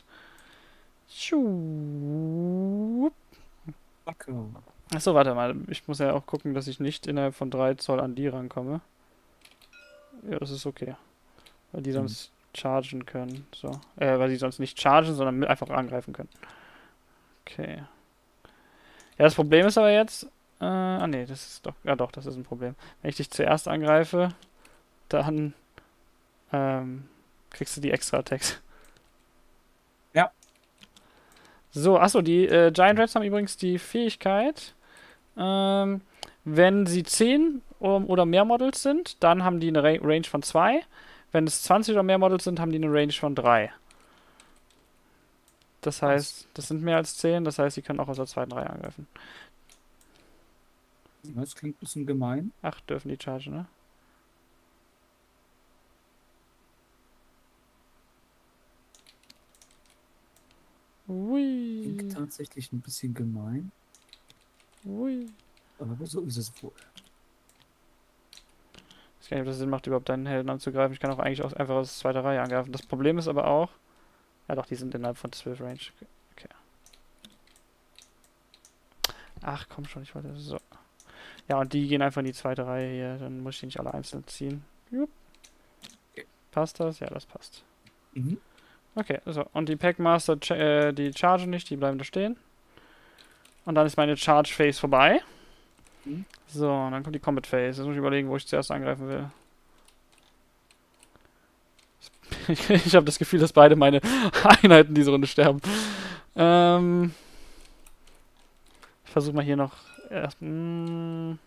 Achso, warte mal. Ich muss ja auch gucken, dass ich nicht innerhalb von 3 Zoll an die rankomme. Ja, das ist okay. Weil die sonst chargen können. So. Weil die sonst nicht chargen, sondern einfach angreifen können. Okay. Ja, das Problem ist aber jetzt. Nee, das ist doch. Ja, doch, das ist ein Problem. Wenn ich dich zuerst angreife, dann kriegst du die extra Attacks. Ja. So, achso, die Giant Rats haben übrigens die Fähigkeit, wenn sie 10 oder mehr Models sind, dann haben die eine Range von 2. Wenn es 20 oder mehr Models sind, haben die eine Range von 3. Das heißt, das sind mehr als 10, das heißt, sie können auch aus der zweiten Reihe angreifen. Das klingt ein bisschen gemein. 8 dürfen die chargen, ne? Ui. Klingt tatsächlich ein bisschen gemein. Ui. Aber so ist es wohl. Ich weiß gar nicht, ob das Sinn macht, überhaupt deinen Helden anzugreifen. Ich kann auch eigentlich auch einfach aus zweiter Reihe angreifen. Das Problem ist aber auch. Ja doch, die sind innerhalb von 12 Range. Okay. Ach, komm schon, ich wollte. So. Ja, und die gehen einfach in die zweite Reihe hier. Dann muss ich die nicht alle einzeln ziehen. Jupp. Okay. Passt das? Ja, das passt. Mhm. Okay, so. Und die Packmaster, die chargen nicht, die bleiben da stehen. Und dann ist meine Charge Phase vorbei. Mhm. So, und dann kommt die Combat Phase. Jetzt muss ich überlegen, wo ich zuerst angreifen will. Ich habe das Gefühl, dass beide meine Einheiten diese Runde sterben. Ich versuche mal hier noch erst. Nee,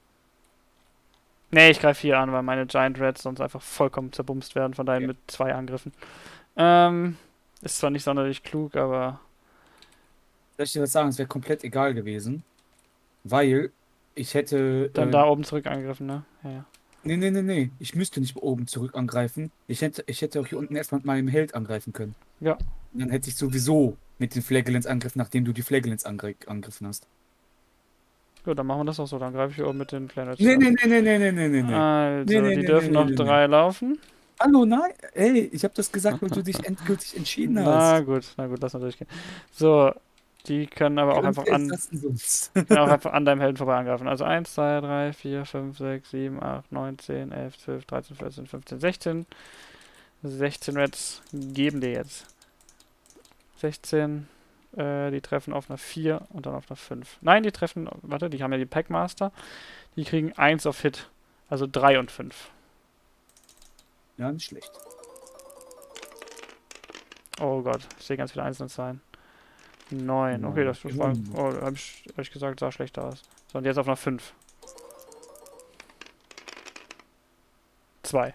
ich greife hier an, weil meine Giant Rats sonst einfach vollkommen zerbumst werden von daher mit 2 Angriffen. Ist zwar nicht sonderlich klug, aber. Soll ich dir was sagen? Es wäre komplett egal gewesen. Weil ich hätte. Dann da oben zurück angegriffen, ne? Ja, ja. Nee. Ich müsste nicht oben zurück angreifen. Ich hätte auch hier unten erstmal mit meinem Held angreifen können. Ja. Und dann hätte ich sowieso mit den Flagellants angegriffen, nachdem du die Flagellants angegriffen hast. Gut, dann machen wir das auch so. Dann greife ich hier oben mit den Planets. Nee. Also, die dürfen noch 3 laufen. Hallo, nein. Ey, ich habe das gesagt, weil du dich endgültig entschieden Na hast. gut, lass mal durchgehen. So, die können aber auch einfach an deinem Helden vorbei angreifen. Also 1, 2, 3, 4, 5, 6, 7, 8, 9, 10, 11, 12, 13, 14, 15, 16. 16 Reds geben dir jetzt. 16, die treffen auf einer 4 und dann auf einer 5. Nein, die treffen, warte, die haben ja die Packmaster. Die kriegen 1 auf Hit. Also 3 und 5. Ja, nicht schlecht. Oh Gott, ich sehe ganz viele 1 und 2. 9. Okay, das war. Oh, hab ich gesagt, sah schlechter aus. So, und jetzt auf einer 5. 2.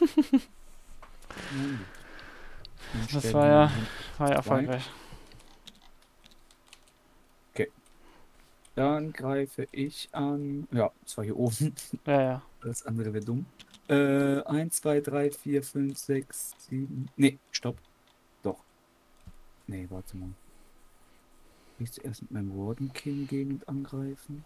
Das war ja erfolgreich. Okay. Dann greife ich an. Ja, das war hier oben. Ja. Das andere wäre dumm. 1, 2, 3, 4, 5, 6, 7. Nee, stopp. Doch. Nee, warte mal. Ich will zuerst mit meinem Warden King gehen und angreifen.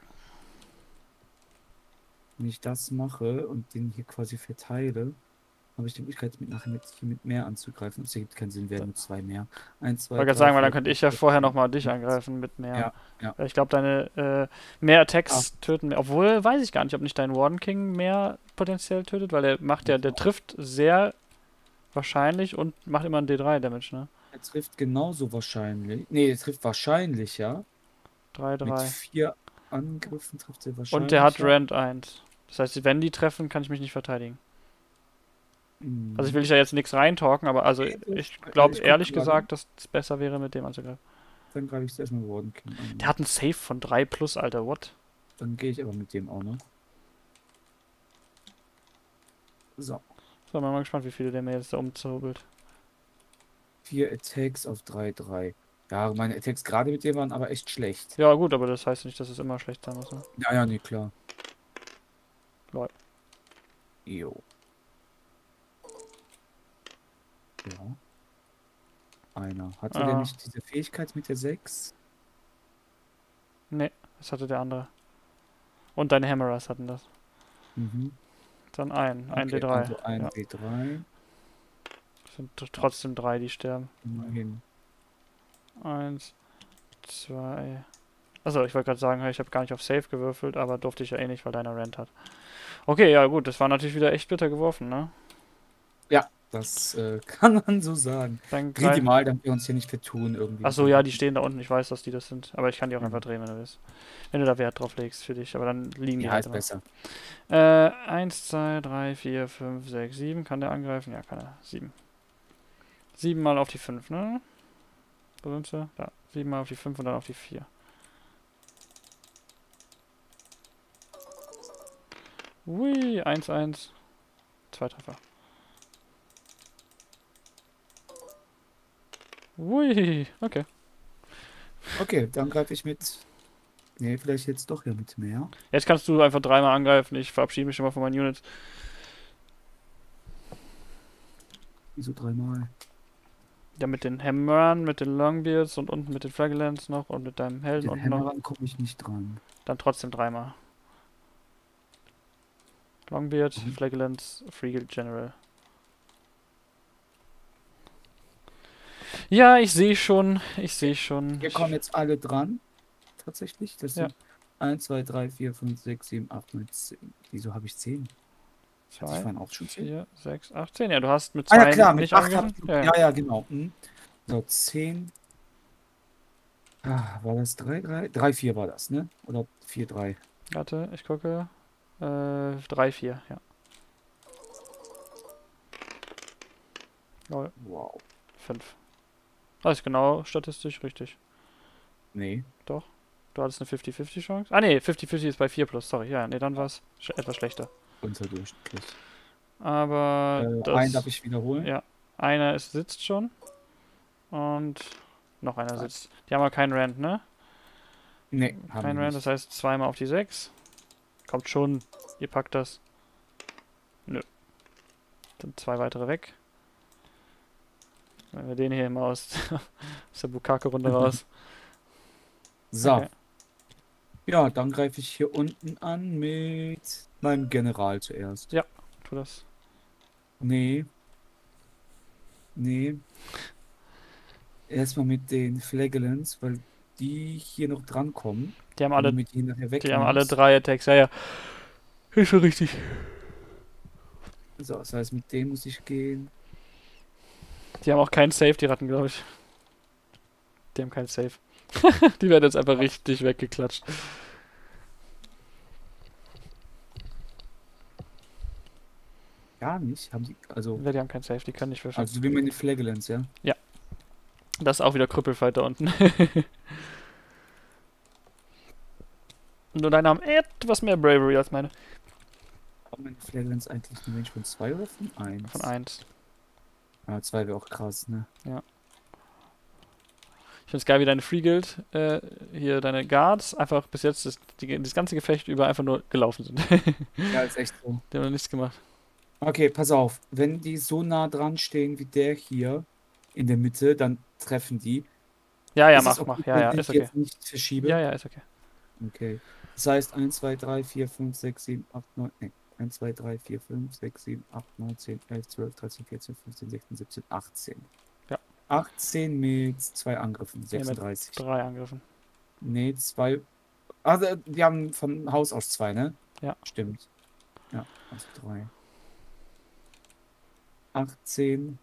Wenn ich das mache und den hier quasi verteile, habe ich die Möglichkeit, mit mehr anzugreifen. Das ergibt keinen Sinn, wären nur 2 mehr. 1, 2, Ich wollte 3, gerade sagen, weil 4, dann könnte ich ja vorher nochmal dich angreifen mit mehr. Ja. Ich glaube, deine mehr Attacks töten mehr. Obwohl, weiß ich gar nicht, ob nicht dein Warden King mehr potenziell tötet, weil der trifft sehr wahrscheinlich und macht immer einen D3-Damage, ne? Er trifft genauso wahrscheinlich. Nee, er trifft wahrscheinlich, ja. 3-3. Mit 4 Angriffen trifft er wahrscheinlich. Und der hat Rand 1. Das heißt, wenn die treffen, kann ich mich nicht verteidigen. Also ich will dich ja jetzt nichts reintalken, aber also Nee, doch, ich glaube ich guck ehrlich gerade. gesagt, dass es besser wäre, mit dem anzugreifen. Dann greife ich erstmal Warden King Der an. hat einen Save von 3 plus, Alter, what? Dann gehe ich aber mit dem auch noch. So. So, bin mal gespannt, wie viele der mir jetzt da umzurbelt. 4 Attacks auf 3-3. Ja, meine Attacks gerade mit dem waren aber echt schlecht. Ja gut, aber das heißt nicht, dass es immer schlecht sein muss. Ne? Ja, ja, nee, klar. Lol. Jo. Ja. Einer. Hatte der Ah, nicht diese Fähigkeit mit der 6? nee, das hatte der andere. Und deine Hammerers hatten das. Mhm. Dann ein Okay, D3. also ein Ja, W3. sind trotzdem 3, die sterben. Immerhin. 1, 2. Achso, ich wollte gerade sagen, ich habe gar nicht auf Safe gewürfelt, aber durfte ich ja eh nicht, weil deiner Rant hat. Okay, ja gut, das war natürlich wieder echt bitter geworfen, ne? Ja, das kann man so sagen. Dann Dreh die greif. mal, damit wir uns hier nicht vertun irgendwie mit Achso, den ja, die Waffen. stehen da unten, ich weiß, dass die das sind. Aber ich kann die auch einfach Mhm. drehen, wenn du willst. Wenn du da Wert drauf legst für dich, aber dann liegen die Ja, halt ist immer. besser. 1, 2, 3, 4, 5, 6, 7. Kann der angreifen? Ja, kann er. 7. 7 mal auf die 5, ne? Wo sind sie? Da. 7 mal auf die 5 und dann auf die 4. Ui, 1, 1. 2 Treffer. Ui, okay. Okay, dann greife ich mit. Nee, vielleicht jetzt doch ja mit mehr. Jetzt kannst du einfach dreimal angreifen. Ich verabschiede mich schon mal von meinen Units. Wieso dreimal? Ja, mit den Hammerern, mit den Longbeards und unten mit den Flagellants noch und mit deinem Mit Helden den unten noch. Hammerern komme ich nicht dran. Dann trotzdem dreimal. Longbeard, Mhm. Flagellants, Free General. Ja, ich sehe schon. Ich sehe schon. Hier kommen jetzt alle dran. Tatsächlich. Das Ja, sind 1, 2, 3, 4, 5, 6, 7, 8, 9, 10. Wieso habe ich 10? Hatte ich 2, vorhin auch schon 10? 4, 6, 8, 10. Ja, du hast mit Ah ja, 2 klar, mit nicht 8 habe angegriffen? ich. Ja, ja. Ja, ja, genau. Mhm. So, 10. Ah, war das 3, 3? 3, 4 war das, ne? Oder 4, 3? Warte, ich gucke. 3, 4, ja. Lol, Wow. 5. Das ist genau statistisch richtig. Nee. Doch. Du hattest eine 50-50 Chance. Ah, nee, 50-50 ist bei 4 plus, sorry. Ja, nee, dann war es etwas schlechter. Unterdurchschnittlich. Aber Einen darf das. ich wiederholen. Ja. Einer sitzt schon. Und noch einer Drei. sitzt. Die haben aber keinen Rand, ne? Nee, haben Kein wir Rand, das nicht. heißt zweimal auf die 6. Kommt schon. Ihr packt das. Nö. Dann 2 weitere weg. Wenn wir den hier immer aus der Bukake-Runde raus. So. Okay. Ja, dann greife ich hier unten an mit meinem General zuerst. Ja, tu das. Nee, nee. Erstmal mit den Flagellants, weil die hier noch drankommen. Die haben Wenn du alle, mir die nachher die haben alle wegnimmst. 3 Attacks. Ja, ja. Ist schon richtig. So, das heißt, mit denen muss ich gehen. Die haben auch keinen Save, die Ratten, glaube ich. Die haben keinen Save. Die werden jetzt einfach richtig weggeklatscht. Gar nicht. Haben die. Also, Ja, die haben keinen Save, die können nicht würfeln. also wie meine Flagellants, ja? Ja, das ist auch wieder Krüppelfight da unten. Nur deine haben etwas mehr Bravery als meine. Haben meine Flagellants eigentlich eine Range von 2 oder von Von 1? 1. Ja, 2 wäre auch krass, ne? Ja. Ich find's geil, wie deine Free Guild, hier deine Guards, einfach bis jetzt das ganze Gefecht über einfach nur gelaufen sind. Ja, ist echt so. Die haben noch nichts gemacht. Okay, pass auf. Wenn die so nah dran stehen wie der hier in der Mitte, dann treffen die. Ja, ja, Ist es mach. okay, Ja, wenn ja, ich ist okay. jetzt nicht verschiebe? Ja, ja, ist okay. Okay. Das heißt 1, 2, 3, 4, 5, 6, 7, 8, 9. Nee. 1, 2, 3, 4, 5, 6, 7, 8, 9, 10, 11, 12, 13, 14, 15, 16, 17, 18. Ja. 18 mit 2 Angriffen, Nee, mit 36. 3 Angriffen. Nee, 2. Also, wir haben von Haus aus 2, ne? Ja. Stimmt. Ja, also 3. 18,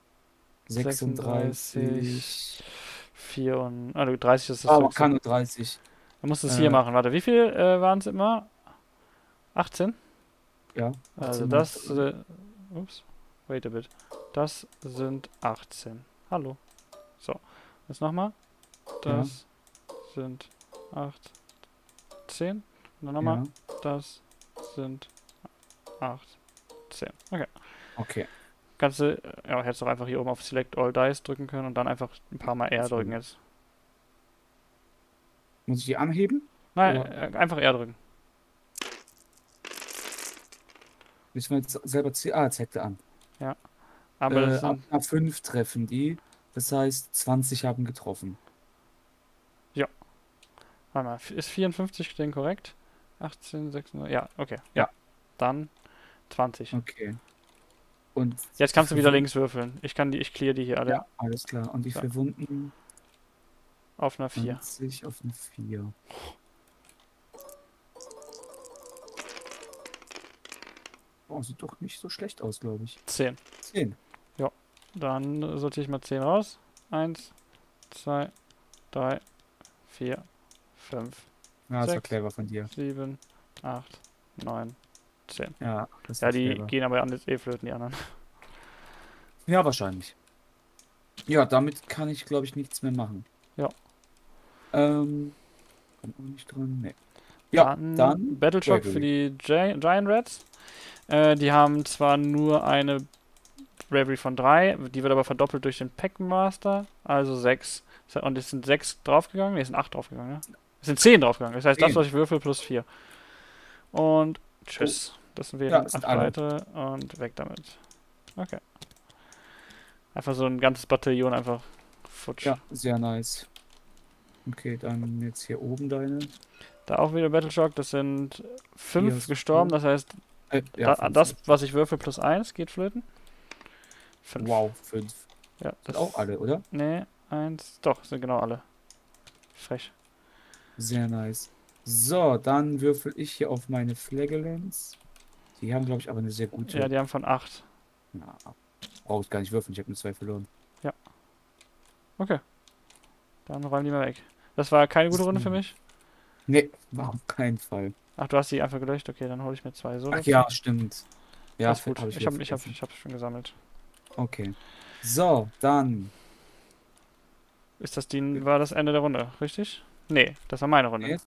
36. 4 und. Ah, 30 ist das Ah, man höchste. kann nur 30. Man muss das hier machen. Warte, wie viel waren es immer? 18? Ja, Also 18 das. mal. Ups. Wait a bit. Das sind 18. Hallo. So. Jetzt nochmal. Das sind 18. Und dann nochmal. Ja. Das sind 18. Okay. Okay. Kannst du, ja, hättest doch einfach hier oben auf Select All Dice drücken können und dann einfach ein paar Mal R drücken jetzt. Muss ich die anheben? Nein, Oder- einfach R drücken. Müssen wir jetzt selber ziehen? Ah, zeigte an. Aber das Ab sind, einer 5 treffen die. Das heißt, 20 haben getroffen. warte mal, ist 54 denn korrekt? 18, 600, ja, okay. Ja. Dann 20. Okay. Und Jetzt kannst du wie wieder viel links würfeln. Ich clear die hier alle Ja, alles klar. Und wie Ja. viele Wunden? auf einer 4. 20 auf eine 4. Oh, sieht doch nicht so schlecht aus, glaube ich. 10. 10. Dann sortiere ich mal 10 raus. 1, 2, 3, 4, 5, Ja, das war 6, clever von dir. 7, 8, 9, 10. Ja, das Ja, war die clever. gehen aber alles eh flöten, die anderen. Ja, wahrscheinlich. Ja, damit kann ich, glaube ich, nichts mehr machen. Ja. Kommt auch nicht dran. Nee. Ja, dann Battleshock für Bravery. die Giant Rats. Die haben zwar nur eine Bravery von 3, die wird aber verdoppelt durch den Packmaster, also 6. Und es sind 6 draufgegangen? Ne, es sind 8 draufgegangen, ne? Es sind 10 draufgegangen. Das heißt, das, 10. was ich würfel, plus 4. Und tschüss. Das Ja, wären das sind 8 alle. weitere und weg damit. Okay. Einfach so ein ganzes Bataillon einfach futsch. Ja, sehr nice. Okay, dann jetzt hier oben deine. Da auch wieder Battleshock, das sind 5 hast gestorben, du. das heißt, Ja, das, was ich würfel, plus 1 geht flöten. 5. Wow, 5. Ja, Sind auch alle, oder? Nee, 1. Doch, sind genau alle. Frech. Sehr nice. So, dann würfel ich hier auf meine Flagellants. Die haben, glaube ich, aber eine sehr gute. Ja, die haben von 8. Na, brauche ich gar nicht würfeln, ich habe nur 2 verloren. Okay. Dann räumen die mal weg. Das war keine gute Runde für mich. Nee, war auf keinen Fall. Ach, du hast die einfach gelöscht. Okay, dann hole ich mir 2 so. Ach ja, stimmt. Ja, Das ist gut. hab Ich wieder hab vergessen. schon gesammelt. Okay. So, dann. War das Ende der Runde, richtig? Nee, das war meine Runde. Nee,